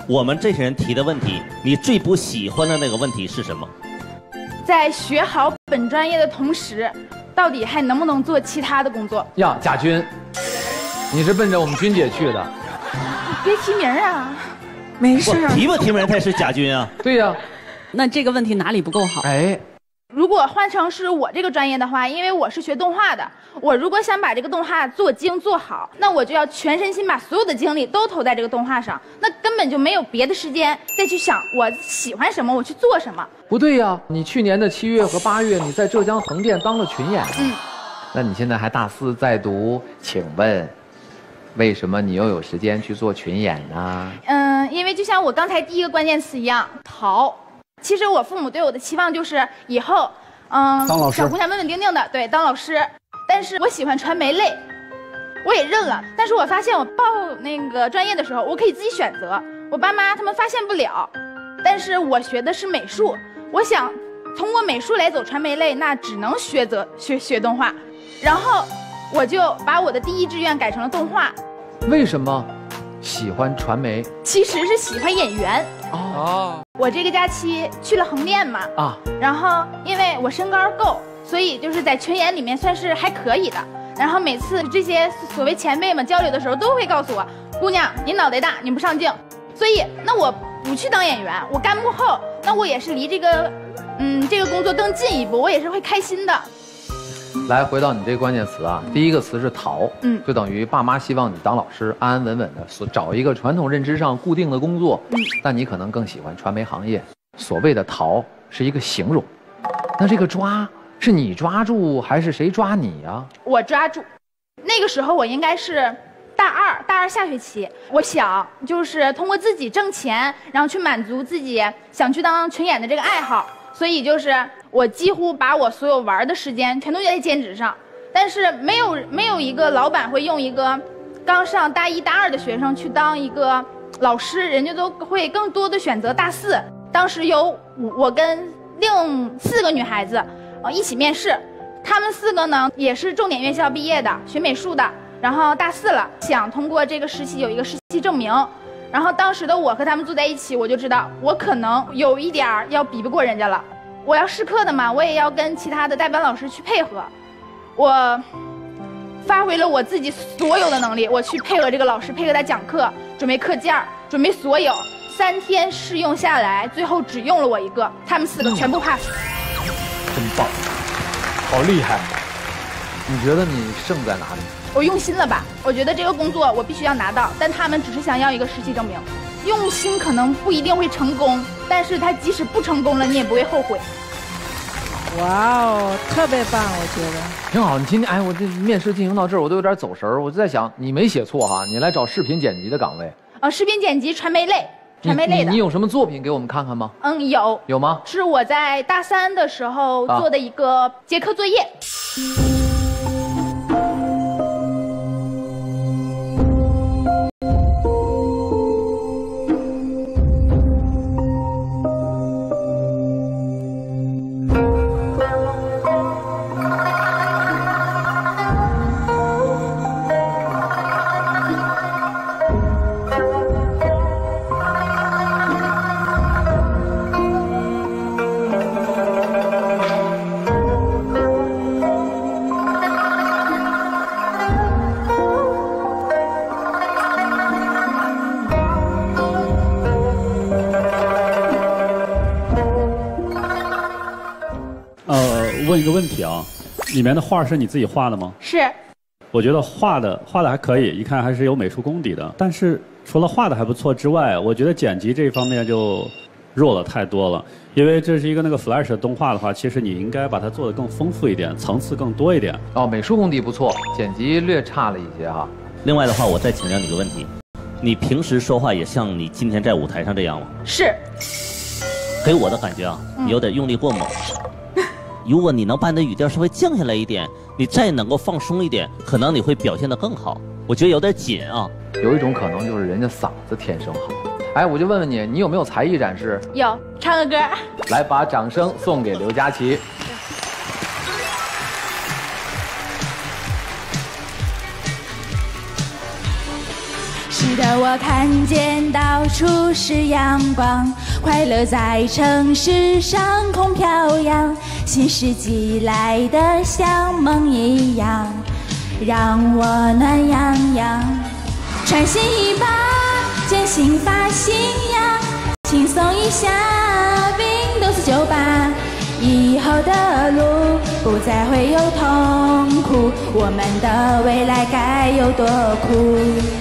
我们这些人提的问题，你最不喜欢的那个问题是什么？ 在学好本专业的同时，到底还能不能做其他的工作？ 呀，贾军，你是奔着我们军姐去的？ 别提名啊， 没事。提不提名他也是贾军啊？ 对呀、啊。 那这个问题哪里不够好？ 哎。 如果换成是我这个专业的话，因为我是学动画的，我如果想把这个动画做精做好，那我就要全身心把所有的精力都投在这个动画上，那根本就没有别的时间再去想我喜欢什么，我去做什么。 不对呀，你去年的七月和八月你在浙江横店当了群演， 嗯， 那你现在还大四在读，请问，为什么你又有时间去做群演呢？ 嗯，因为就像我刚才第一个关键词一样，淘。其实我父母对我的期望就是以后，嗯， 当老师， 小姑娘稳稳定定的，对，当老师。但是我喜欢传媒类，我也认了。但是我发现我报那个专业的时候，我可以自己选择，我爸妈他们发现不了。但是我学的是美术，我想通过美术来走传媒类，那只能学择学学动画。然后我就把我的第一志愿改成了动画。 为什么喜欢传媒？ 其实是喜欢演员。 哦。 我这个假期去了横店嘛， 啊， 然后因为我身高够，所以就是在群演里面算是还可以的。然后每次这些所谓前辈们交流的时候，都会告诉我，姑娘你脑袋大，你不上镜。所以那我不去当演员，我干幕后，那我也是离这个，嗯，这个工作更进一步，我也是会开心的。 来，回到你这个关键词啊，第一个词是淘， 嗯， 就等于爸妈希望你当老师，安安稳稳的，所找一个传统认知上固定的工作，嗯，但你可能更喜欢传媒行业。所谓的淘是一个形容，那这个抓是你抓住还是谁抓你呀？ 我抓住。那个时候我应该是大二，大二下学期，我想就是通过自己挣钱，然后去满足自己想去当群演的这个爱好。所以就是我几乎把我所有玩的时间全都用在兼职上，但是没有没有一个老板会用一个刚上大一大二的学生去当一个老师，人家都会更多的选择大四。当时有我跟另四个女孩子，呃一起面试，她们四个呢也是重点院校毕业的，学美术的，然后大四了，想通过这个实习有一个实习证明。然后当时的我和他们坐在一起，我就知道我可能有一点儿要比不过人家了。我要试课的嘛，我也要跟其他的代班老师去配合。我发挥了我自己所有的能力，我去配合这个老师，配合他讲课，准备课件，准备所有。三天试用下来，最后只用了我一个，他们四个全部 pass。 真棒，好厉害！你觉得你胜在哪里？ 我用心了吧？我觉得这个工作我必须要拿到，但他们只是想要一个实习证明。用心可能不一定会成功，但是他即使不成功了，你也不会后悔。 哇哦，特别棒，我觉得挺好。你今天哎，我这面试进行到这儿，我都有点走神儿。我就在想，你没写错哈，你来找视频剪辑的岗位。 呃，视频剪辑、传媒类、传媒类的。 你, 你, 你有什么作品给我们看看吗？ 嗯，有。 有吗？ 是我在大三的时候做的一个结课作业。啊问一个问题啊，里面的画是你自己画的吗？ 是。 我觉得画的画的还可以，一看还是有美术功底的。但是除了画的还不错之外，我觉得剪辑这方面就弱了太多了。因为这是一个那个 Flash 的动画的话，其实你应该把它做得更丰富一点，层次更多一点。 哦，美术功底不错，剪辑略差了一些哈。 另外的话，我再请教你个问题，你平时说话也像你今天在舞台上这样吗？ 是。 给我的感觉啊，你有点用力过猛。如果你能把你的语调稍微降下来一点，你再能够放松一点，可能你会表现得更好。我觉得有点紧啊。 有一种可能就是人家嗓子天生好。哎，我就问问你，你有没有才艺展示？ 有，唱个歌。 来，把掌声送给刘佳琪。 是使得我看见到处是阳光，快乐在城市上空飘扬，新世纪来的像梦一样，让我暖洋洋。穿新衣吧，剪新发新样，轻松一下，冰豆子酒吧。以后的路不再会有痛苦，我们的未来该有多酷。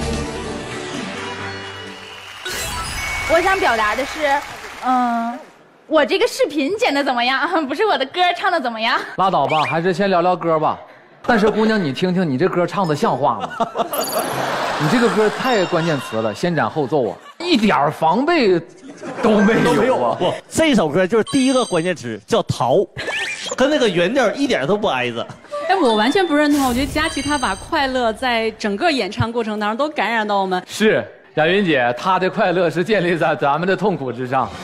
我想表达的是，嗯，我这个视频剪得怎么样？不是我的歌唱得怎么样？ 拉倒吧，还是先聊聊歌吧。但是姑娘，你听听，你这歌唱得像话吗？你这个歌太关键词了，先斩后奏啊，一点防备都没有啊！ 不，这首歌就是第一个关键词叫逃，跟那个原调一点都不挨着。 哎，我完全不认同，我觉得佳琪她把快乐在整个演唱过程当中都感染到我们。 是，雅云姐，她的快乐是建立在咱们的痛苦之上。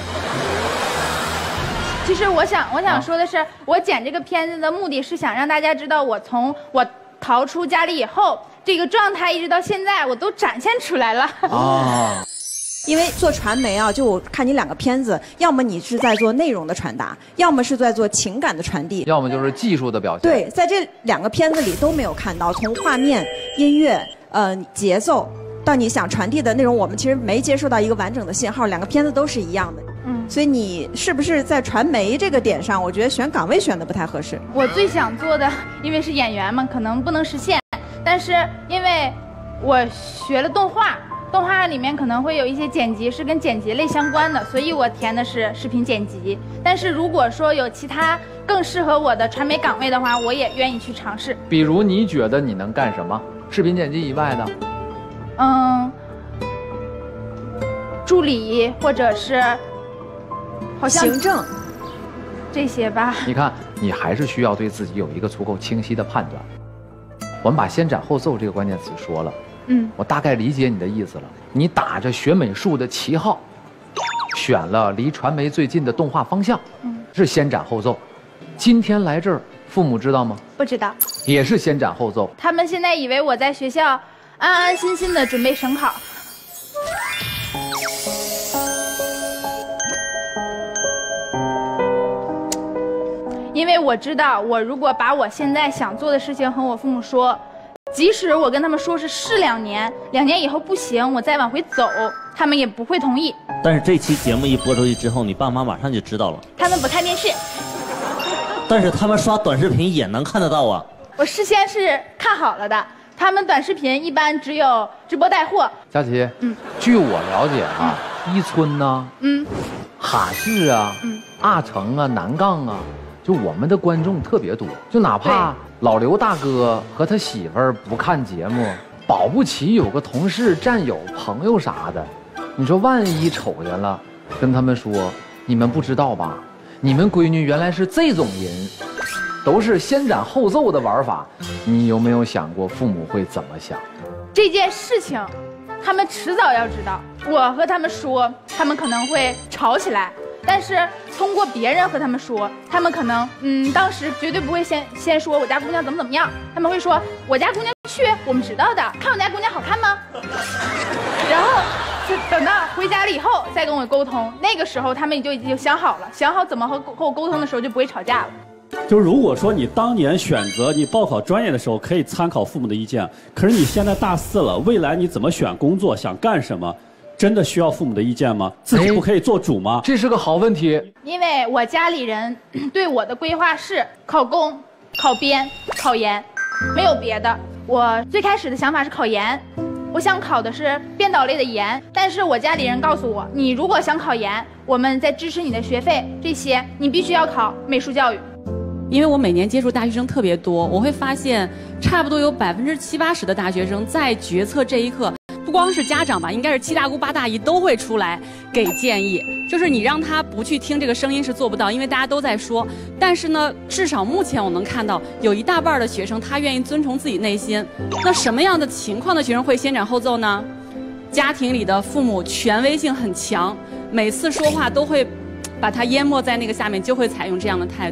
其实我想，我想说的是，啊、我剪这个片子的目的是想让大家知道，我从我逃出家里以后，这个状态一直到现在，我都展现出来了。 啊。因为做传媒啊，就我看你两个片子，要么你是在做内容的传达，要么是在做情感的传递， 要么就是技术的表现。 对，在这两个片子里都没有看到，从画面、音乐、呃节奏到你想传递的内容，我们其实没接受到一个完整的信号。两个片子都是一样的。嗯，所以你是不是在传媒这个点上，我觉得选岗位选的不太合适。 我最想做的，因为是演员嘛，可能不能实现，但是因为我学了动画。动画里面可能会有一些剪辑是跟剪辑类相关的，所以我填的是视频剪辑。但是如果说有其他更适合我的传媒岗位的话，我也愿意去尝试。 比如你觉得你能干什么？视频剪辑以外的？ 嗯，助理或者是好像行政这些吧。 你看，你还是需要对自己有一个足够清晰的判断。我们把先斩后奏这个关键词说了。嗯，我大概理解你的意思了。你打着学美术的旗号，选了离传媒最近的动画方向，嗯，是先斩后奏。今天来这儿，父母知道吗？ 不知道， 也是先斩后奏。 他们现在以为我在学校安安心心的准备省考。因为我知道，我如果把我现在想做的事情和我父母说。即使我跟他们说是试两年，两年以后不行，我再往回走，他们也不会同意。 但是这期节目一播出去之后，你爸妈马上就知道了。 他们不看电视， 但是他们刷短视频也能看得到啊。 我事先是看好了的，他们短视频一般只有直播带货。 佳琪，嗯，据我了解啊，嗯、伊春呐，嗯，哈市啊，嗯，阿城啊，南杠啊，就我们的观众特别多，就哪怕。老刘大哥和他媳妇儿不看节目，保不齐有个同事、战友、朋友啥的。你说万一瞅见了，跟他们说，你们不知道吧？你们闺女原来是这种人，都是先斩后奏的玩法。你有没有想过父母会怎么想？ 这件事情，他们迟早要知道。我和他们说，他们可能会吵起来。但是通过别人和他们说，他们可能嗯，当时绝对不会先先说我家姑娘怎么怎么样，他们会说我家姑娘去，我们知道的，看我家姑娘好看吗？然后就等到回家了以后再跟我沟通，那个时候他们就已经想好了，想好怎么和和我沟通的时候就不会吵架了。 就是如果说你当年选择你报考专业的时候可以参考父母的意见，可是你现在大四了，未来你怎么选工作，想干什么？真的需要父母的意见吗？自己不可以做主吗？ 这是个好问题。 因为我家里人对我的规划是考公、考编、考研，没有别的。我最开始的想法是考研，我想考的是编导类的研，但是我家里人告诉我，你如果想考研，我们在支持你的学费，这些你必须要考美术教育。 因为我每年接触大学生特别多，我会发现差不多有百分之七八十的大学生在决策这一刻。不光是家长吧，应该是七大姑八大姨都会出来给建议。就是你让他不去听这个声音是做不到，因为大家都在说。但是呢，至少目前我能看到，有一大半的学生他愿意遵从自己内心。那什么样的情况的学生会先斩后奏呢？家庭里的父母权威性很强，每次说话都会把他淹没在那个下面，就会采用这样的态度。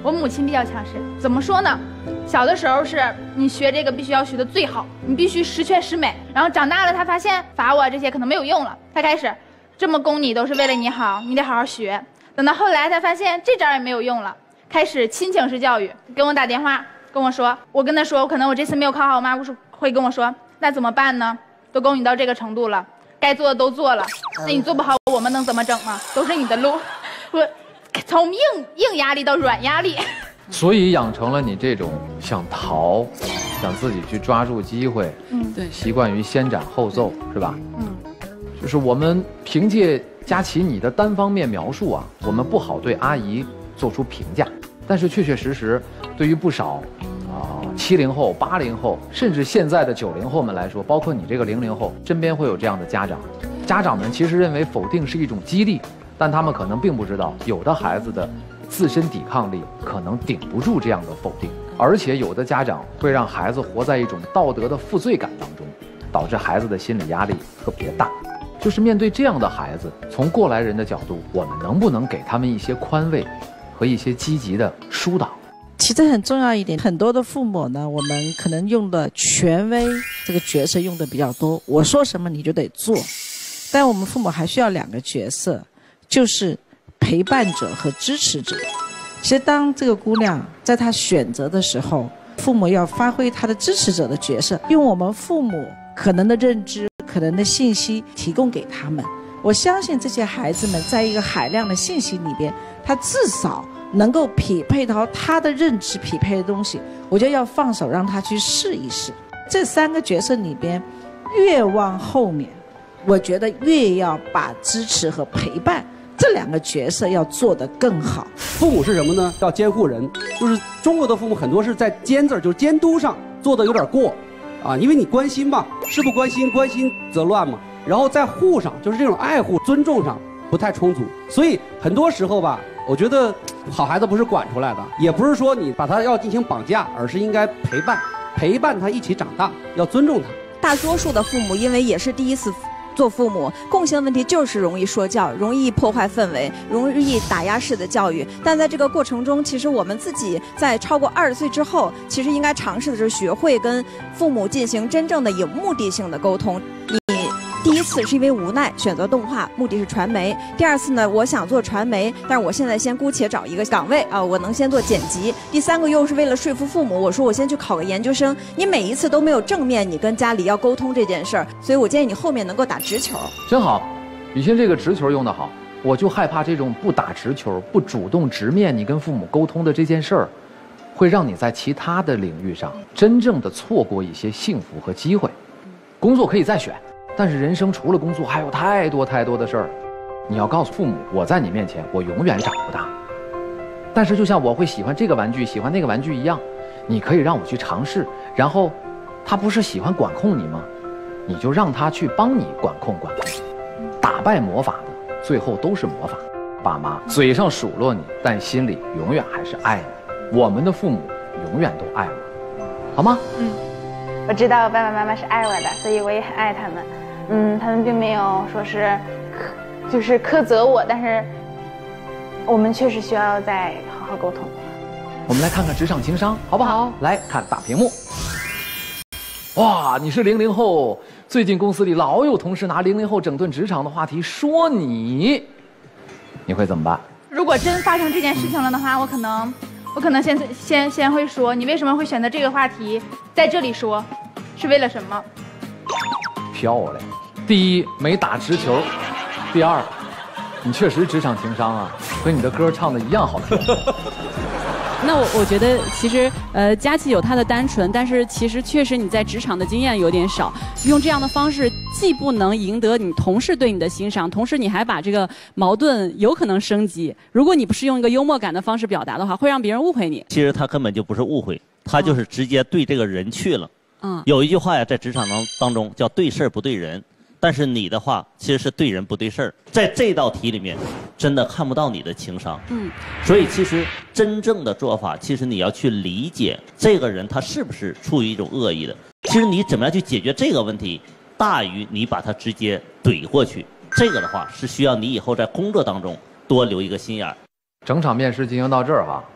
我母亲比较强势，怎么说呢？小的时候是你学这个必须要学的最好，你必须十全十美。然后长大了，他发现罚我这些可能没有用了，他开始这么供你都是为了你好，你得好好学。等到后来，他发现这招也没有用了，开始亲情式教育，给我打电话跟我说，我跟他说，可能我这次没有考好，我妈会跟我说，那怎么办呢？都供你到这个程度了，该做的都做了，那你做不好，我们能怎么整吗？都是你的路。我从硬硬压力到软压力。 所以养成了你这种想逃，想自己去抓住机会， 嗯，对， 习惯于先斩后奏，是吧？ 嗯， 就是我们凭借佳琪你的单方面描述啊，我们不好对阿姨做出评价，但是确确实实，对于不少啊七零后、八零后，甚至现在的九零后们来说，包括你这个零零后，身边会有这样的家长，家长们其实认为否定是一种激励，但他们可能并不知道，有的孩子的自身抵抗力可能顶不住这样的否定，而且有的家长会让孩子活在一种道德的负罪感当中，导致孩子的心理压力特别大。就是面对这样的孩子，从过来人的角度，我们能不能给他们一些宽慰和一些积极的疏导？ 其实很重要一点，很多的父母呢，我们可能用的权威这个角色用的比较多，我说什么你就得做，但我们父母还需要两个角色，就是陪伴者和支持者。其实当这个姑娘在她选择的时候，父母要发挥她的支持者的角色，用我们父母可能的认知、可能的信息提供给他们。我相信这些孩子们在一个海量的信息里边，他至少能够匹配到他的认知匹配的东西，我就要放手让他去试一试。这三个角色里边，越往后面，我觉得越要把支持和陪伴这两个角色要做得更好。 父母是什么呢？叫监护人，就是中国的父母很多是在监字儿，就是监督上做的有点过，啊，因为你关心嘛，事不关心，关心则乱嘛。然后在护上，就是这种爱护、尊重上不太充足，所以很多时候吧，我觉得好孩子不是管出来的，也不是说你把他要进行绑架，而是应该陪伴，陪伴他一起长大，要尊重他。 大多数的父母因为也是第一次做父母，共性问题就是容易说教，容易破坏氛围，容易打压式的教育。但在这个过程中，其实我们自己在超过二十岁之后，其实应该尝试的是学会跟父母进行真正的有目的性的沟通。你第一次是因为无奈选择动画，目的是传媒；第二次呢，我想做传媒，但是我现在先姑且找一个岗位啊，我能先做剪辑；第三个又是为了说服父母，我说我先去考个研究生。你每一次都没有正面你跟家里要沟通这件事儿，所以我建议你后面能够打直球。 真好，雨欣这个直球用得好，我就害怕这种不打直球、不主动直面你跟父母沟通的这件事儿，会让你在其他的领域上真正的错过一些幸福和机会。工作可以再选，但是人生除了工作还有太多太多的事儿。你要告诉父母，我在你面前我永远长不大，但是就像我会喜欢这个玩具喜欢那个玩具一样，你可以让我去尝试，然后他不是喜欢管控你吗？你就让他去帮你管控管控。打败魔法的最后都是魔法。爸妈嘴上数落你，但心里永远还是爱你。我们的父母永远都爱我，好吗？ 嗯，我知道爸爸妈妈是爱我的，所以我也很爱他们。嗯，他们并没有说是就是苛责我，但是我们确实需要再好好沟通。 我们来看看职场情商，好不好？好，来看大屏幕。哇，你是零零后，最近公司里老有同事拿零零后整顿职场的话题说你，你会怎么办？ 如果真发生这件事情了的话，我可能，我可能先先先会说，你为什么会选择这个话题在这里说，是为了什么？ 漂亮！第一，没打直球；第二，你确实职场情商啊，和你的歌唱的一样好听。 那我我觉得其实呃，佳琪有她的单纯，但是其实确实你在职场的经验有点少，用这样的方式既不能赢得你同事对你的欣赏，同时你还把这个矛盾有可能升级。如果你不是用一个幽默感的方式表达的话，会让别人误会你。 其实他根本就不是误会，他就是直接对这个人去了。 嗯， 有一句话呀，在职场当当中叫对事儿不对人。但是你的话其实是对人不对事儿，在这道题里面，真的看不到你的情商。 嗯， 所以其实真正的做法，其实你要去理解这个人他是不是出于一种恶意的。其实你怎么样去解决这个问题，大于你把他直接怼过去。这个的话是需要你以后在工作当中多留一个心眼儿。 整场面试进行到这儿哈，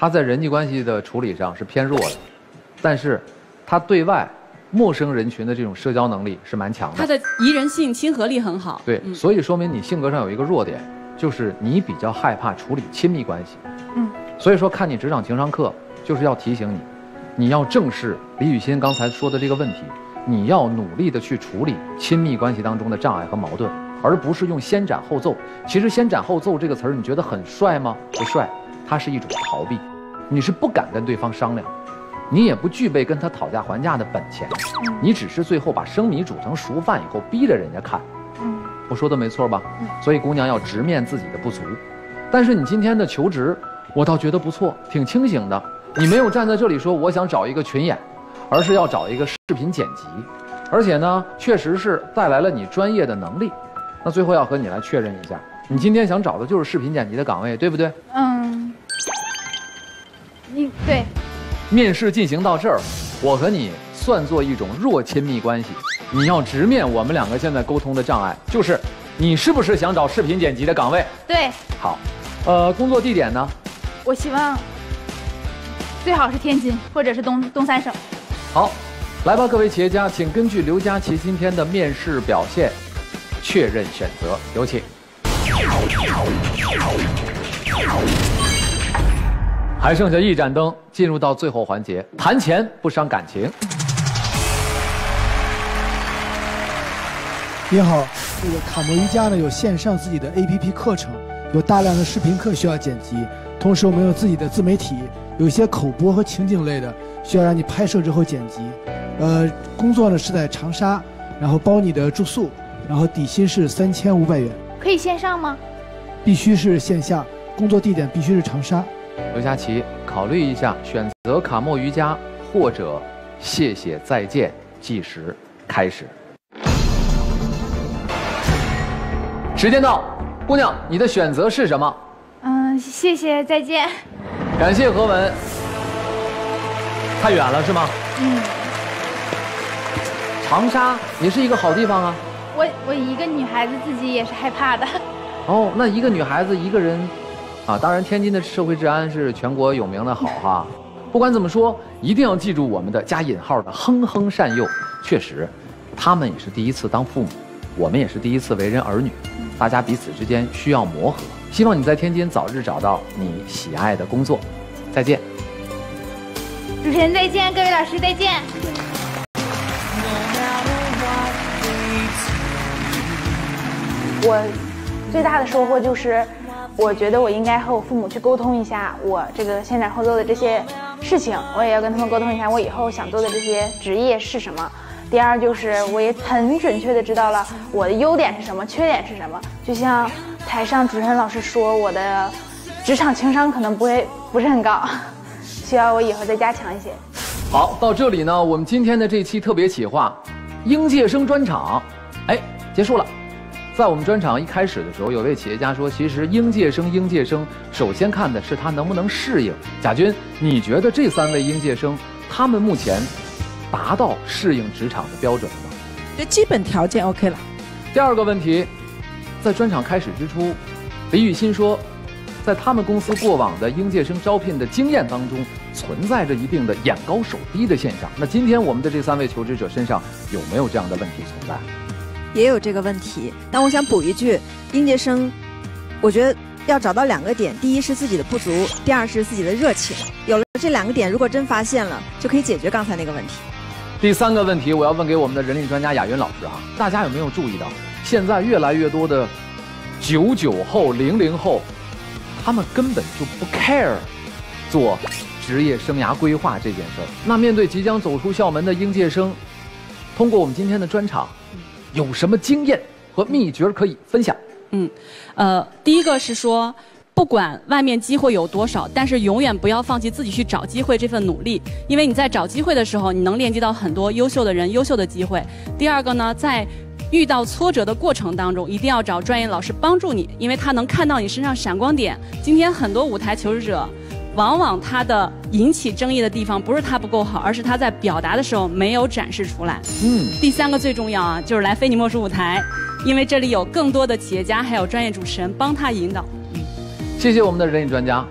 他在人际关系的处理上是偏弱的，但是他对外陌生人群的这种社交能力是蛮强的。 他的宜人性、亲和力很好。 对， 嗯、 所以说明你性格上有一个弱点，就是你比较害怕处理亲密关系。嗯，所以说看你职场情商课，就是要提醒你，你要正视李雨欣刚才说的这个问题，你要努力的去处理亲密关系当中的障碍和矛盾，而不是用先斩后奏。其实先斩后奏这个词儿，你觉得很帅吗？不帅，它是一种逃避。你是不敢跟对方商量，你也不具备跟他讨价还价的本钱，你只是最后把生米煮成熟饭以后逼着人家看。嗯，我说的没错吧？嗯，所以姑娘要直面自己的不足。但是你今天的求职，我倒觉得不错，挺清醒的。你没有站在这里说我想找一个群演，而是要找一个视频剪辑，而且呢，确实是带来了你专业的能力。那最后要和你来确认一下，你今天想找的就是视频剪辑的岗位，对不对？ 嗯，你对。 面试进行到这儿，我和你算作一种弱亲密关系。你要直面我们两个现在沟通的障碍，就是你是不是想找视频剪辑的岗位？ 对。 好，呃，工作地点呢？ 我希望最好是天津或者是东东三省。 好，来吧，各位企业家，请根据刘佳琪今天的面试表现确认选择，有请。还剩下一盏灯，进入到最后环节，谈钱不伤感情。 你好，这个卡摩瑜伽呢有线上自己的 A P P 课程，有大量的视频课需要剪辑，同时我们有自己的自媒体，有一些口播和情景类的需要让你拍摄之后剪辑。呃，工作呢是在长沙，然后包你的住宿，然后底薪是三千五百元。 可以线上吗？ 必须是线下，工作地点必须是长沙。 刘佳琪，考虑一下，选择卡莫瑜伽或者谢谢再见，计时开始。时间到，姑娘，你的选择是什么？ 嗯，谢谢再见。 感谢何文。太远了是吗？ 嗯。 长沙也是一个好地方啊。 我我一个女孩子自己也是害怕的。 哦，那一个女孩子一个人。啊，当然，天津的社会治安是全国有名的好哈。不管怎么说，一定要记住我们的加引号的哼哼善诱。确实，他们也是第一次当父母，我们也是第一次为人儿女，大家彼此之间需要磨合。希望你在天津早日找到你喜爱的工作。再见。 主持人再见，各位老师再见。我最大的收获就是。我觉得我应该和我父母去沟通一下我这个先斩后奏的这些事情，我也要跟他们沟通一下我以后想做的这些职业是什么。第二就是我也很准确的知道了我的优点是什么，缺点是什么。就像台上主持人老师说，我的职场情商可能不会不是很高，需要我以后再加强一些。 好，到这里呢，我们今天的这期特别企划应届生专场，哎，结束了。在我们专场一开始的时候，有位企业家说，其实应届生应届生首先看的是他能不能适应。贾军，你觉得这三位应届生他们目前达到适应职场的标准了吗？ 这基本条件 OK 了。 第二个问题，在专场开始之初，李雨欣说，在他们公司过往的应届生招聘的经验当中，存在着一定的眼高手低的现象。那今天我们的这三位求职者身上有没有这样的问题存在？ 也有这个问题，但我想补一句，应届生，我觉得要找到两个点，第一是自己的不足，第二是自己的热情。有了这两个点，如果真发现了，就可以解决刚才那个问题。 第三个问题，我要问给我们的人力专家雅云老师啊，大家有没有注意到，现在越来越多的九九后、零零后，他们根本就不 care 做职业生涯规划这件事儿。那面对即将走出校门的应届生，通过我们今天的专场，有什么经验和秘诀可以分享？ 嗯，呃，第一个是说，不管外面机会有多少，但是永远不要放弃自己去找机会这份努力，因为你在找机会的时候，你能链接到很多优秀的人、优秀的机会。第二个呢，在遇到挫折的过程当中，一定要找专业老师帮助你，因为他能看到你身上闪光点。今天很多舞台求职者，往往他的引起争议的地方不是他不够好，而是他在表达的时候没有展示出来。嗯，第三个最重要啊，就是来非你莫属舞台，因为这里有更多的企业家还有专业主持人帮他引导。 谢谢我们的人力专家。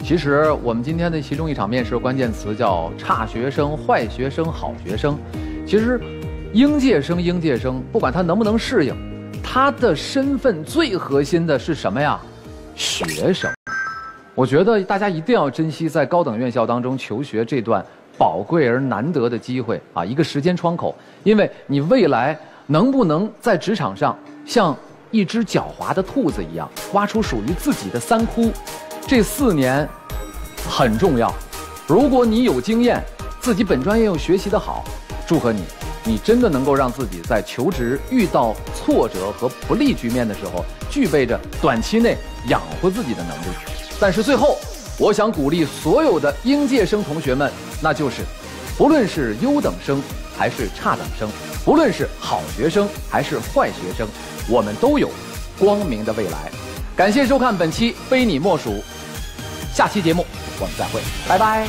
其实我们今天的其中一场面试关键词叫差学生、坏学生、好学生。其实，应届生、应届生，不管他能不能适应，他的身份最核心的是什么呀？学生。我觉得大家一定要珍惜在高等院校当中求学这段宝贵而难得的机会啊，一个时间窗口，因为你未来能不能在职场上像一只狡猾的兔子一样，挖出属于自己的三窟。这四年很重要，如果你有经验，自己本专业又学习得好，祝贺你，你真的能够让自己在求职遇到挫折和不利局面的时候，具备着短期内养活自己的能力。但是最后，我想鼓励所有的应届生同学们，那就是不论是优等生还是差等生，不论是好学生还是坏学生，我们都有光明的未来。感谢收看本期《非你莫属》，下期节目我们再会，拜拜。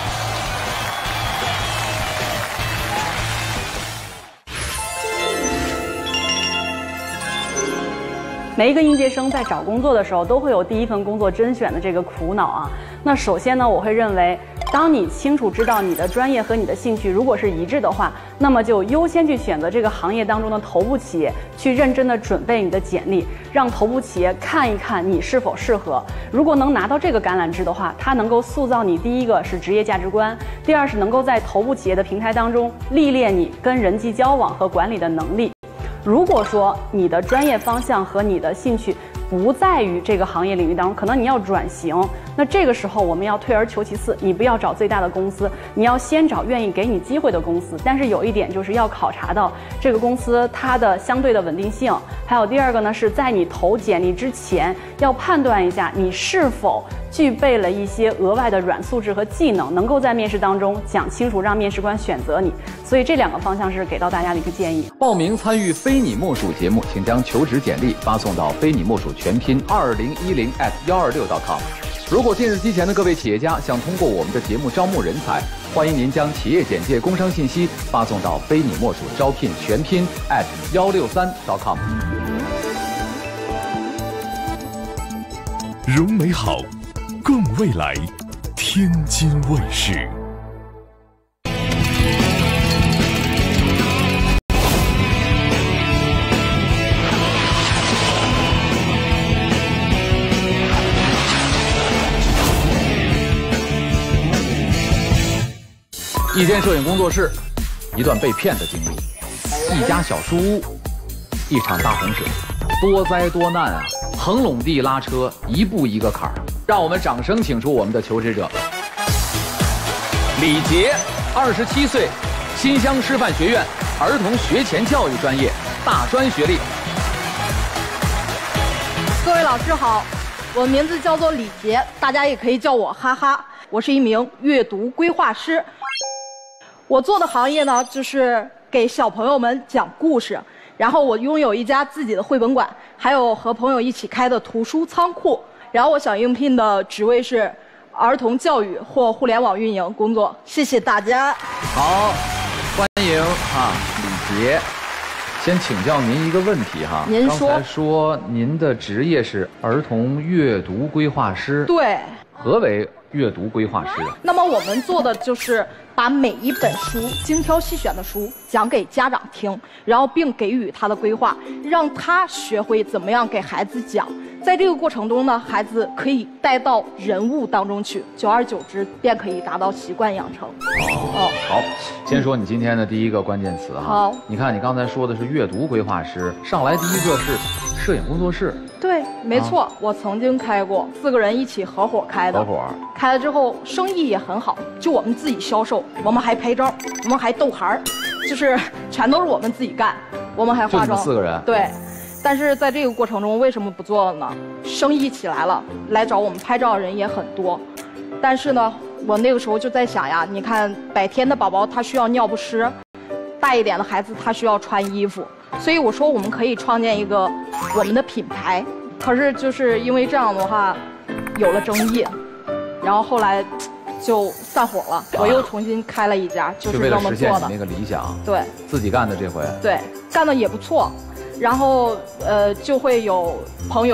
每一个应届生在找工作的时候，都会有第一份工作甄选的这个苦恼啊。那首先呢，我会认为，当你清楚知道你的专业和你的兴趣如果是一致的话，那么就优先去选择这个行业当中的头部企业，去认真的准备你的简历，让头部企业看一看你是否适合。如果能拿到这个橄榄枝的话，它能够塑造你第一个是职业价值观，第二是能够在头部企业的平台当中历练你跟人际交往和管理的能力。如果说你的专业方向和你的兴趣不在于这个行业领域当中，可能你要转型，那这个时候我们要退而求其次，你不要找最大的公司，你要先找愿意给你机会的公司。但是有一点就是要考察到这个公司它的相对的稳定性，还有第二个呢是在你投简历之前要判断一下你是否具备了一些额外的软素质和技能，能够在面试当中讲清楚，让面试官选择你。所以这两个方向是给到大家的一个建议。 报名参与非你莫属节目，请将求职简历发送到非你莫属全拼二零一零 at 幺二六 dot com。如果电视机前的各位企业家想通过我们的节目招募人才，欢迎您将企业简介、工商信息发送到非你莫属招聘全拼 at 幺六三 dot com。 融美好，共未来，天津卫视。 一间摄影工作室，一段被骗的经历，一家小书屋，一场大洪水，多灾多难啊！横垄地拉车，一步一个坎儿。让我们掌声请出我们的求职者。李杰，二十七岁，新乡师范学院儿童学前教育专业，大专学历。 各位老师好，我名字叫做李杰，大家也可以叫我哈哈。我是一名阅读规划师。我做的行业呢，就是给小朋友们讲故事。然后我拥有一家自己的绘本馆，还有和朋友一起开的图书仓库。然后我想应聘的职位是儿童教育或互联网运营工作。谢谢大家。 好，欢迎啊，李杰。先请教您一个问题哈。 您说。 刚才说您的职业是儿童阅读规划师。 对。 何为阅读规划师啊？ 那么我们做的就是把每一本书精挑细选的书讲给家长听，然后并给予他的规划，让他学会怎么样给孩子讲。在这个过程中呢，孩子可以带到人物当中去，久而久之便可以达到习惯养成。 哦，好，先说你今天的第一个关键词哈。 好， 你看你刚才说的是阅读规划师，上来第一个是摄影工作室。 对，没错，啊、我曾经开过，四个人一起合伙开的。 合伙开了之后，生意也很好，就我们自己销售，我们还拍照，我们还逗孩儿，就是全都是我们自己干，我们还化妆。 就你们四个人。 对。但是在这个过程中，为什么不做了呢？生意起来了，来找我们拍照的人也很多。但是呢，我那个时候就在想呀，你看百天的宝宝他需要尿不湿，大一点的孩子他需要穿衣服，所以我说我们可以创建一个我们的品牌。可是就是因为这样的话，有了争议，然后后来就散伙了。我又重新开了一家，就是这么做的。 为了实现你那个理想。 对。 自己干的这回。 对，干的也不错。然后呃，就会有朋友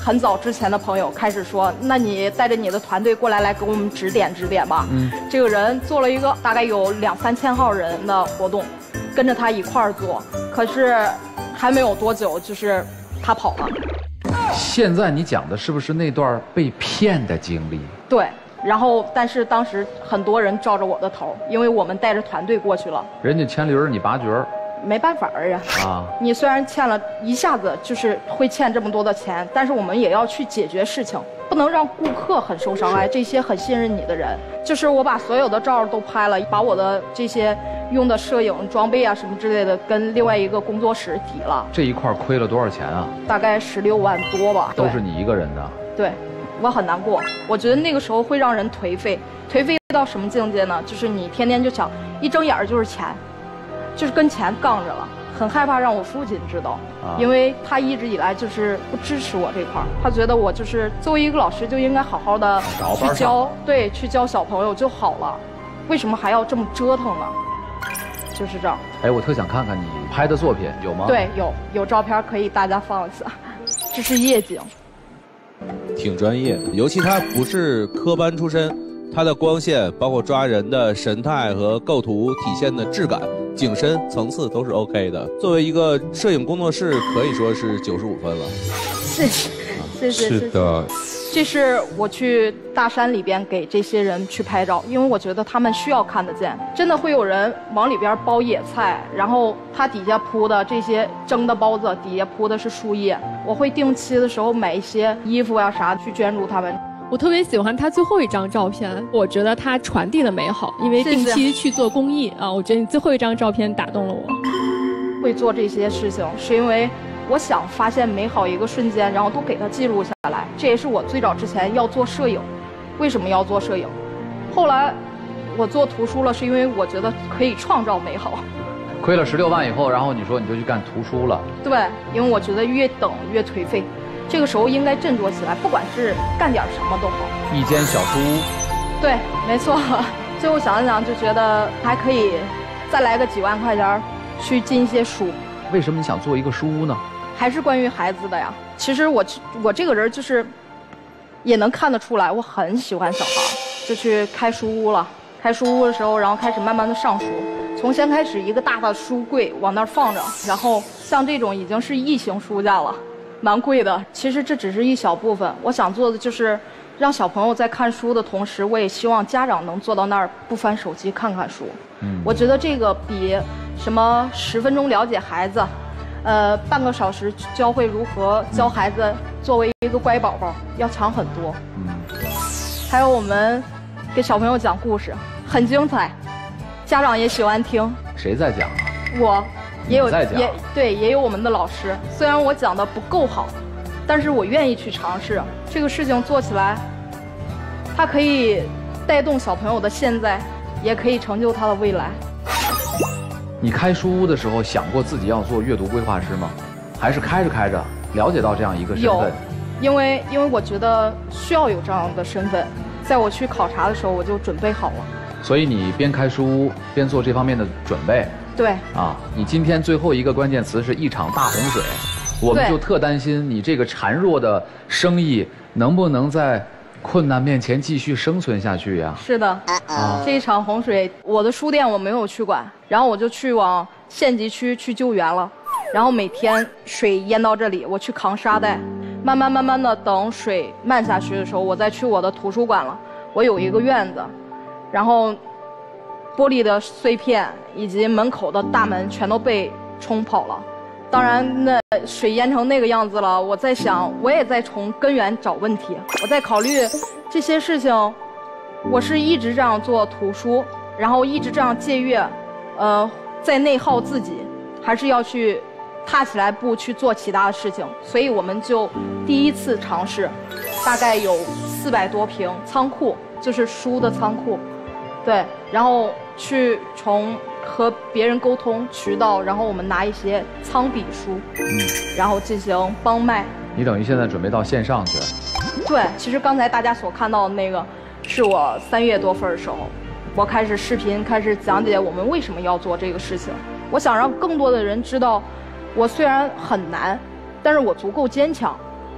很早之前的朋友开始说，那你带着你的团队过来，来给我们指点指点吧。嗯，这个人做了一个大概有两三千号人的活动，跟着他一块儿做，可是还没有多久，就是他跑了。 现在你讲的是不是那段被骗的经历？ 对。然后，但是当时很多人照着我的头，因为我们带着团队过去了。 人家牵驴儿，你拔角儿， 没办法儿啊。啊，你虽然欠了，一下子就是会欠这么多的钱，但是我们也要去解决事情，不能让顾客很受伤害。这些很信任你的人，就是我把所有的照都拍了，把我的这些用的摄影装备啊什么之类的，跟另外一个工作室抵了。 这一块亏了多少钱啊？ 大概十六万多吧。 都是你一个人的？ 对。我很难过，我觉得那个时候会让人颓废，颓废到什么境界呢？就是你天天就想，一睁眼就是钱，就是跟钱杠着了，很害怕让我父亲知道，啊、因为他一直以来就是不支持我这块儿，他觉得我就是作为一个老师就应该好好的去教，对，去教小朋友就好了，为什么还要这么折腾呢？就是这样。 哎，我特想看看你拍的作品，有吗？ 对，有有照片可以大家放一下，这是夜景。 挺专业的，尤其他不是科班出身，他的光线包括抓人的神态和构图体现的质感、景深层次都是 OK 的。作为一个摄影工作室，可以说是九十五分了。 谢谢，谢谢。 是的， 这是我去大山里边给这些人去拍照，因为我觉得他们需要看得见。真的会有人往里边包野菜，然后它底下铺的这些蒸的包子底下铺的是树叶。我会定期的时候买一些衣服呀啥去捐助他们。 我特别喜欢他最后一张照片，我觉得他传递了美好，因为定期去做公益啊，我觉得你最后一张照片打动了我。 会做这些事情是因为我想发现美好一个瞬间，然后都给它记录下来。这也是我最早之前要做摄影，为什么要做摄影？后来我做图书了，是因为我觉得可以创造美好。 亏了十六万以后，然后你说你就去干图书了。 对，因为我觉得越等越颓废，这个时候应该振作起来，不管是干点什么都好。 一间小书屋。 对，没错。最后想一想，就觉得还可以再来个几万块钱去进一些书。 为什么你想做一个书屋呢？ 还是关于孩子的呀。其实我我这个人就是，也能看得出来，我很喜欢小孩，就去开书屋了。开书屋的时候，然后开始慢慢的上书。从先开始一个大的书柜往那儿放着，然后像这种已经是异形书架了，蛮贵的。其实这只是一小部分，我想做的就是让小朋友在看书的同时，我也希望家长能坐到那儿不翻手机看看书。嗯，我觉得这个比什么十分钟了解孩子，呃，半个小时教会如何教孩子作为一个乖宝宝要强很多。嗯，还有我们给小朋友讲故事，很精彩。家长也喜欢听。 谁在讲啊？ 我，也有在讲。 也对，也有我们的老师。虽然我讲的不够好，但是我愿意去尝试。这个事情做起来，它可以带动小朋友的现在，也可以成就他的未来。 你开书屋的时候想过自己要做阅读规划师吗？还是开着开着了解到这样一个身份？ 有，因为因为我觉得需要有这样的身份，在我去考察的时候我就准备好了。 所以你边开书屋边做这方面的准备。 对。 啊，你今天最后一个关键词是一场大洪水，我们就特担心你这个孱弱的生意能不能在困难面前继续生存下去呀？ 是的。啊，这一场洪水，我的书店我没有去管，然后我就去往县级区去救援了，然后每天水淹到这里，我去扛沙袋，慢慢慢慢的等水漫下去的时候，我再去我的图书馆了。我有一个院子。然后，玻璃的碎片以及门口的大门全都被冲跑了。当然，那水淹成那个样子了，我在想，我也在从根源找问题。我在考虑这些事情，我是一直这样做图书，然后一直这样借阅，呃，在内耗自己，还是要去踏起来步去做其他的事情。所以我们就第一次尝试，大概有四百多平仓库，就是书的仓库。对，然后去从和别人沟通渠道，然后我们拿一些仓笔书，嗯，然后进行帮卖。 你等于现在准备到线上去了？ 对，其实刚才大家所看到的那个，是我三月多份的时候，我开始视频，开始讲解我们为什么要做这个事情。我想让更多的人知道，我虽然很难，但是我足够坚强，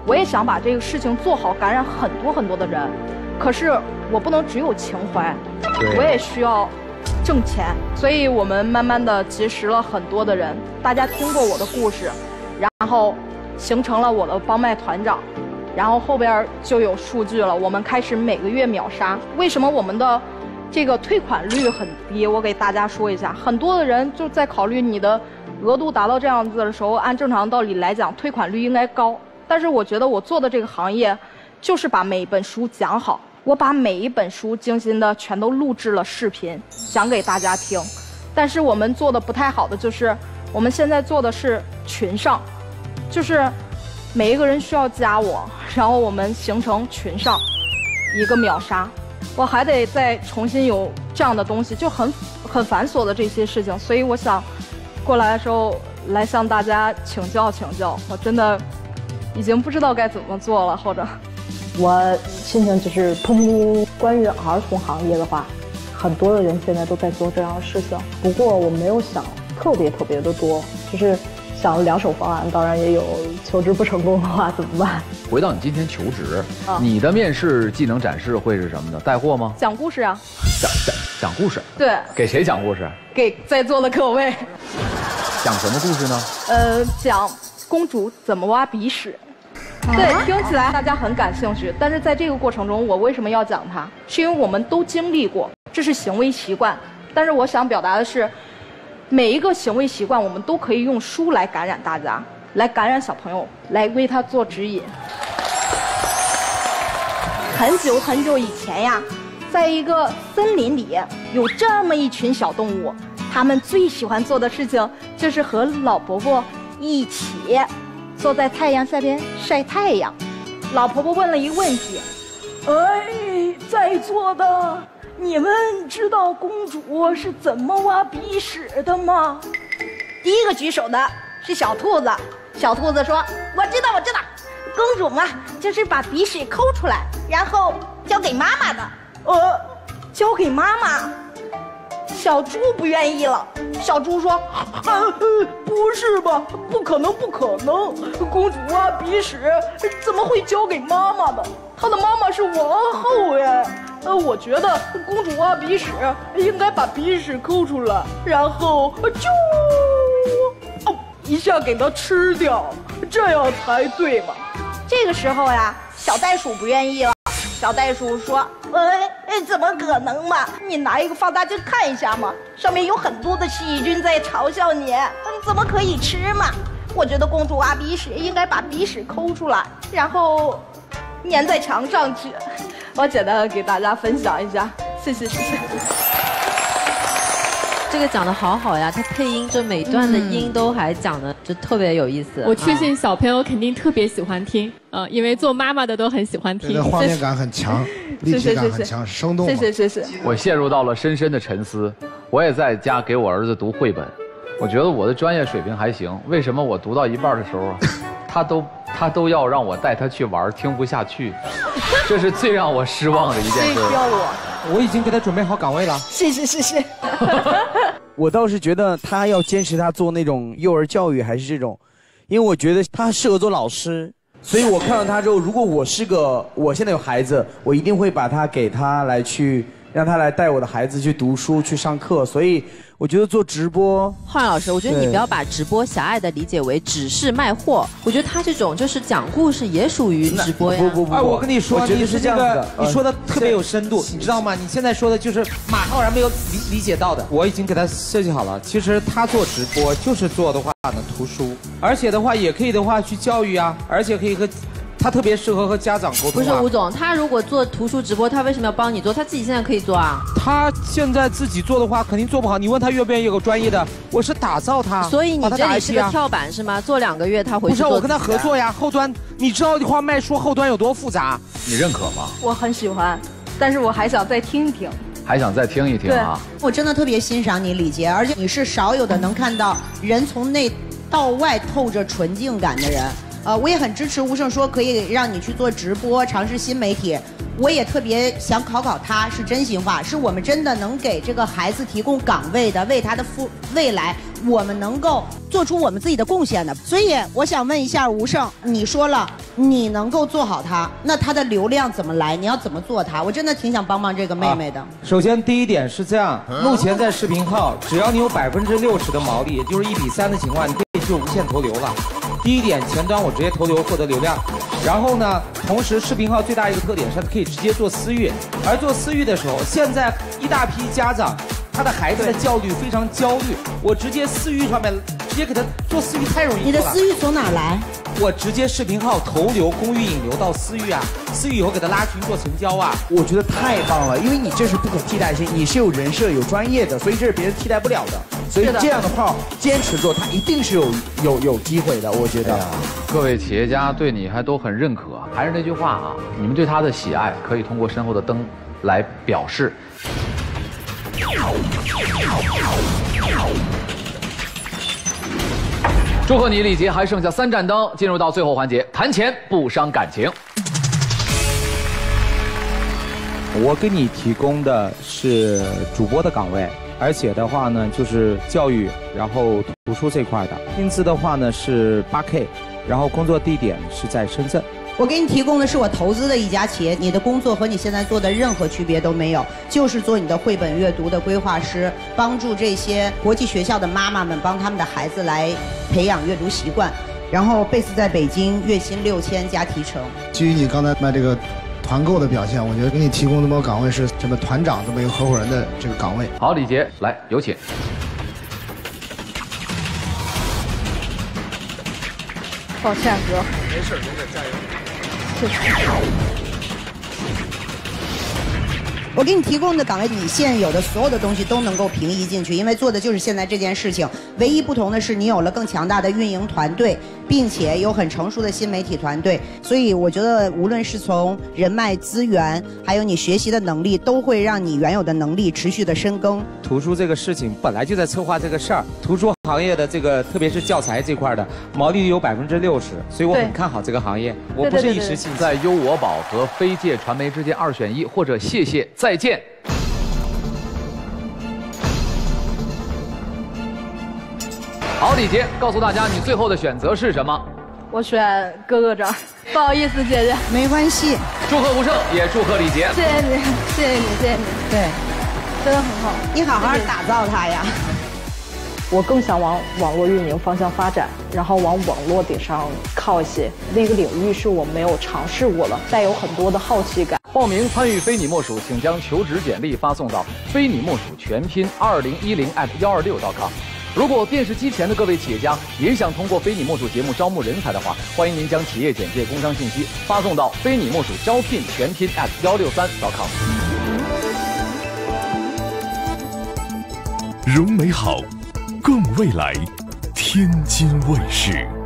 我也想把这个事情做好，感染很多很多的人。可是我不能只有情怀，我也需要挣钱。所以我们慢慢的结识了很多的人，大家听过我的故事，然后形成了我的帮麦团长。然后后边就有数据了，我们开始每个月秒杀。为什么我们的这个退款率很低？我给大家说一下，很多的人就在考虑你的额度达到这样子的时候，按正常道理来讲，退款率应该高。但是我觉得我做的这个行业，就是把每一本书讲好。我把每一本书精心的全都录制了视频，讲给大家听。但是我们做的不太好的就是，我们现在做的是群上，就是每一个人需要加我，然后我们形成群上一个秒杀。我还得再重新有这样的东西，就很很繁琐的这些事情。所以我想过来的时候来向大家请教请教，我真的已经不知道该怎么做了，或者。 我心情就是通读关于儿童行业的话，很多的人现在都在做这样的事情。不过我没有想特别特别的多，就是想两手方案。当然也有求职不成功的话怎么办？ 回到你今天求职， 啊、 你的面试技能展示会是什么呢？带货吗？ 讲故事啊。 讲讲讲故事。 对。 给谁讲故事？ 给在座的各位。 讲什么故事呢？ 呃，讲公主怎么挖鼻屎。对，听起来大家很感兴趣，但是在这个过程中，我为什么要讲它？是因为我们都经历过，这是行为习惯。但是我想表达的是，每一个行为习惯，我们都可以用书来感染大家，来感染小朋友，来为他做指引。很久很久以前呀，在一个森林里，有这么一群小动物，他们最喜欢做的事情就是和老伯伯一起坐在太阳下边晒太阳。老婆婆问了一个问题：哎，在座的你们知道公主是怎么挖鼻屎的吗？第一个举手的是小兔子。小兔子说：我知道我知道，公主嘛就是把鼻屎抠出来，然后交给妈妈的。呃，交给妈妈。小猪不愿意了。小猪说：啊，不是吧，不可能不可能，公主挖鼻屎怎么会交给妈妈的？她的妈妈是王后哎。呃，我觉得公主挖鼻屎应该把鼻屎抠出来，然后就哦一下给它吃掉，这样才对嘛。这个时候呀，小袋鼠不愿意了。小袋鼠说：哎，怎么可能嘛？你拿一个放大镜看一下嘛，上面有很多的细菌在嘲笑你，怎么可以吃嘛？我觉得公主挖鼻屎应该把鼻屎抠出来，然后粘在墙上去。我简单的给大家分享一下，谢谢谢谢。 这个讲的好好呀，他配音，这每段的音都还讲的就特别有意思。 我确信小朋友肯定特别喜欢听，呃，因为做妈妈的都很喜欢听。 画面感很强，立体感很强，生动。 谢谢谢谢。 我陷入到了深深的沉思。我也在家给我儿子读绘本，我觉得我的专业水平还行，为什么我读到一半的时候，他都他都要让我带他去玩，听不下去，这是最让我失望的一件事。 需要我。 我已经给他准备好岗位了。 谢谢谢谢。 我倒是觉得他要坚持他做那种幼儿教育还是这种，因为我觉得他适合做老师，所以我看到他之后，如果我是个我现在有孩子，我一定会把他给他来去让他来带我的孩子去读书去上课，所以我觉得做直播， 浩然老师，我觉得你不要把直播狭隘的理解为只是卖货，我觉得他这种就是讲故事也属于直播呀。 不不不， 哎，我跟你说， 我觉得是这样子的， 你说的特别有深度，你知道吗？你现在说的就是马浩然没有理理解到的，我已经给他设计好了。其实他做直播就是做的话能图书，而且的话也可以的话去教育啊，而且可以和。他特别适合和家长沟通。 不是吴总，他如果做图书直播，他为什么要帮你做？他自己现在可以做啊。 他现在自己做的话，肯定做不好。你问他愿不愿意有个专业的？我是打造他， 所以你这里是个啊、 跳板是吗？做两个月他回去做。 不是我跟他合作呀，后端你知道的话，卖书后端有多复杂？ 你认可吗？ 我很喜欢，但是我还想再听一听。 还想再听一听啊！ 我真的特别欣赏你，李杰，而且你是少有的能看到人从内到外透着纯净感的人。呃，我也很支持吴胜说可以让你去做直播，尝试新媒体。 我也特别想考考他，是真心话，是我们真的能给这个孩子提供岗位的，为他的父未来，我们能够做出我们自己的贡献的。所以我想问一下吴胜，你说了你能够做好他，那他的流量怎么来？你要怎么做他？我真的挺想帮帮这个妹妹的。 啊、首先第一点是这样，目前在视频号，只要你有百分之六十的毛利，也就是一比三的情况，你可以就无限投流了。第一点，前端我直接投流获得流量，然后呢，同时视频号最大一个特点是它可以直接做私域，而做私域的时候，现在一大批家长他的孩子的教育非常焦虑，我直接私域上面直接给他做私域太容易做了。 你的私域从哪来？ 我直接视频号投流、公域引流到私域啊，私域以后给他拉群做成交啊。 我觉得太棒了，因为你这是不可替代性，你是有人设、有专业的，所以这是别人替代不了的。所以这样的话，坚持做，他一定是有有有机会的。我觉得， 各位企业家对你还都很认可。还是那句话啊，你们对他的喜爱可以通过身后的灯来表示。祝贺你，李杰，还剩下三盏灯，进入到最后环节，谈钱不伤感情。 我给你提供的是主播的岗位，而且的话呢，就是教育，然后图书这块的，薪资的话呢是八 K， 然后工作地点是在深圳。 我给你提供的是我投资的一家企业，你的工作和你现在做的任何区别都没有，就是做你的绘本阅读的规划师，帮助这些国际学校的妈妈们帮他们的孩子来培养阅读习惯。然后 base 在北京，月薪六千加提成。 基于你刚才卖这个团购的表现，我觉得给你提供这么个岗位是这么团长这么一个合伙人的这个岗位。 好，李杰，来有请。 抱歉哥， 没事，龙哥加油。 我给你提供的岗位，你现有的所有的东西都能够平移进去，因为做的就是现在这件事情。唯一不同的是，你有了更强大的运营团队，并且有很成熟的新媒体团队。所以我觉得，无论是从人脉资源，还有你学习的能力，都会让你原有的能力持续的深耕。 图书这个事情本来就在策划这个事儿，图书行业的这个，特别是教材这块的毛利率有百分之六十，所以我很看好这个行业。我不是一时兴起。 在优我宝和飞界传媒之间二选一，或者谢谢再见。好，李杰，告诉大家你最后的选择是什么？ 我选哥哥这儿，不好意思，姐姐。 没关系。 祝贺吴胜，也祝贺李杰。 谢谢你，谢谢你，谢谢你。 对， 真的很好。 你好好打造它呀。 我更想往网络运营方向发展，然后往网络顶上靠一些。那个领域是我没有尝试过的，带有很多的好奇感。 报名参与非你莫属，请将求职简历发送到非你莫属全拼二零一零 at 幺二六 dot com。如果电视机前的各位企业家也想通过非你莫属节目招募人才的话，欢迎您将企业简介、工商信息发送到非你莫属招聘全拼 at 幺六三 dot com。 融美好，共未来，天津卫视。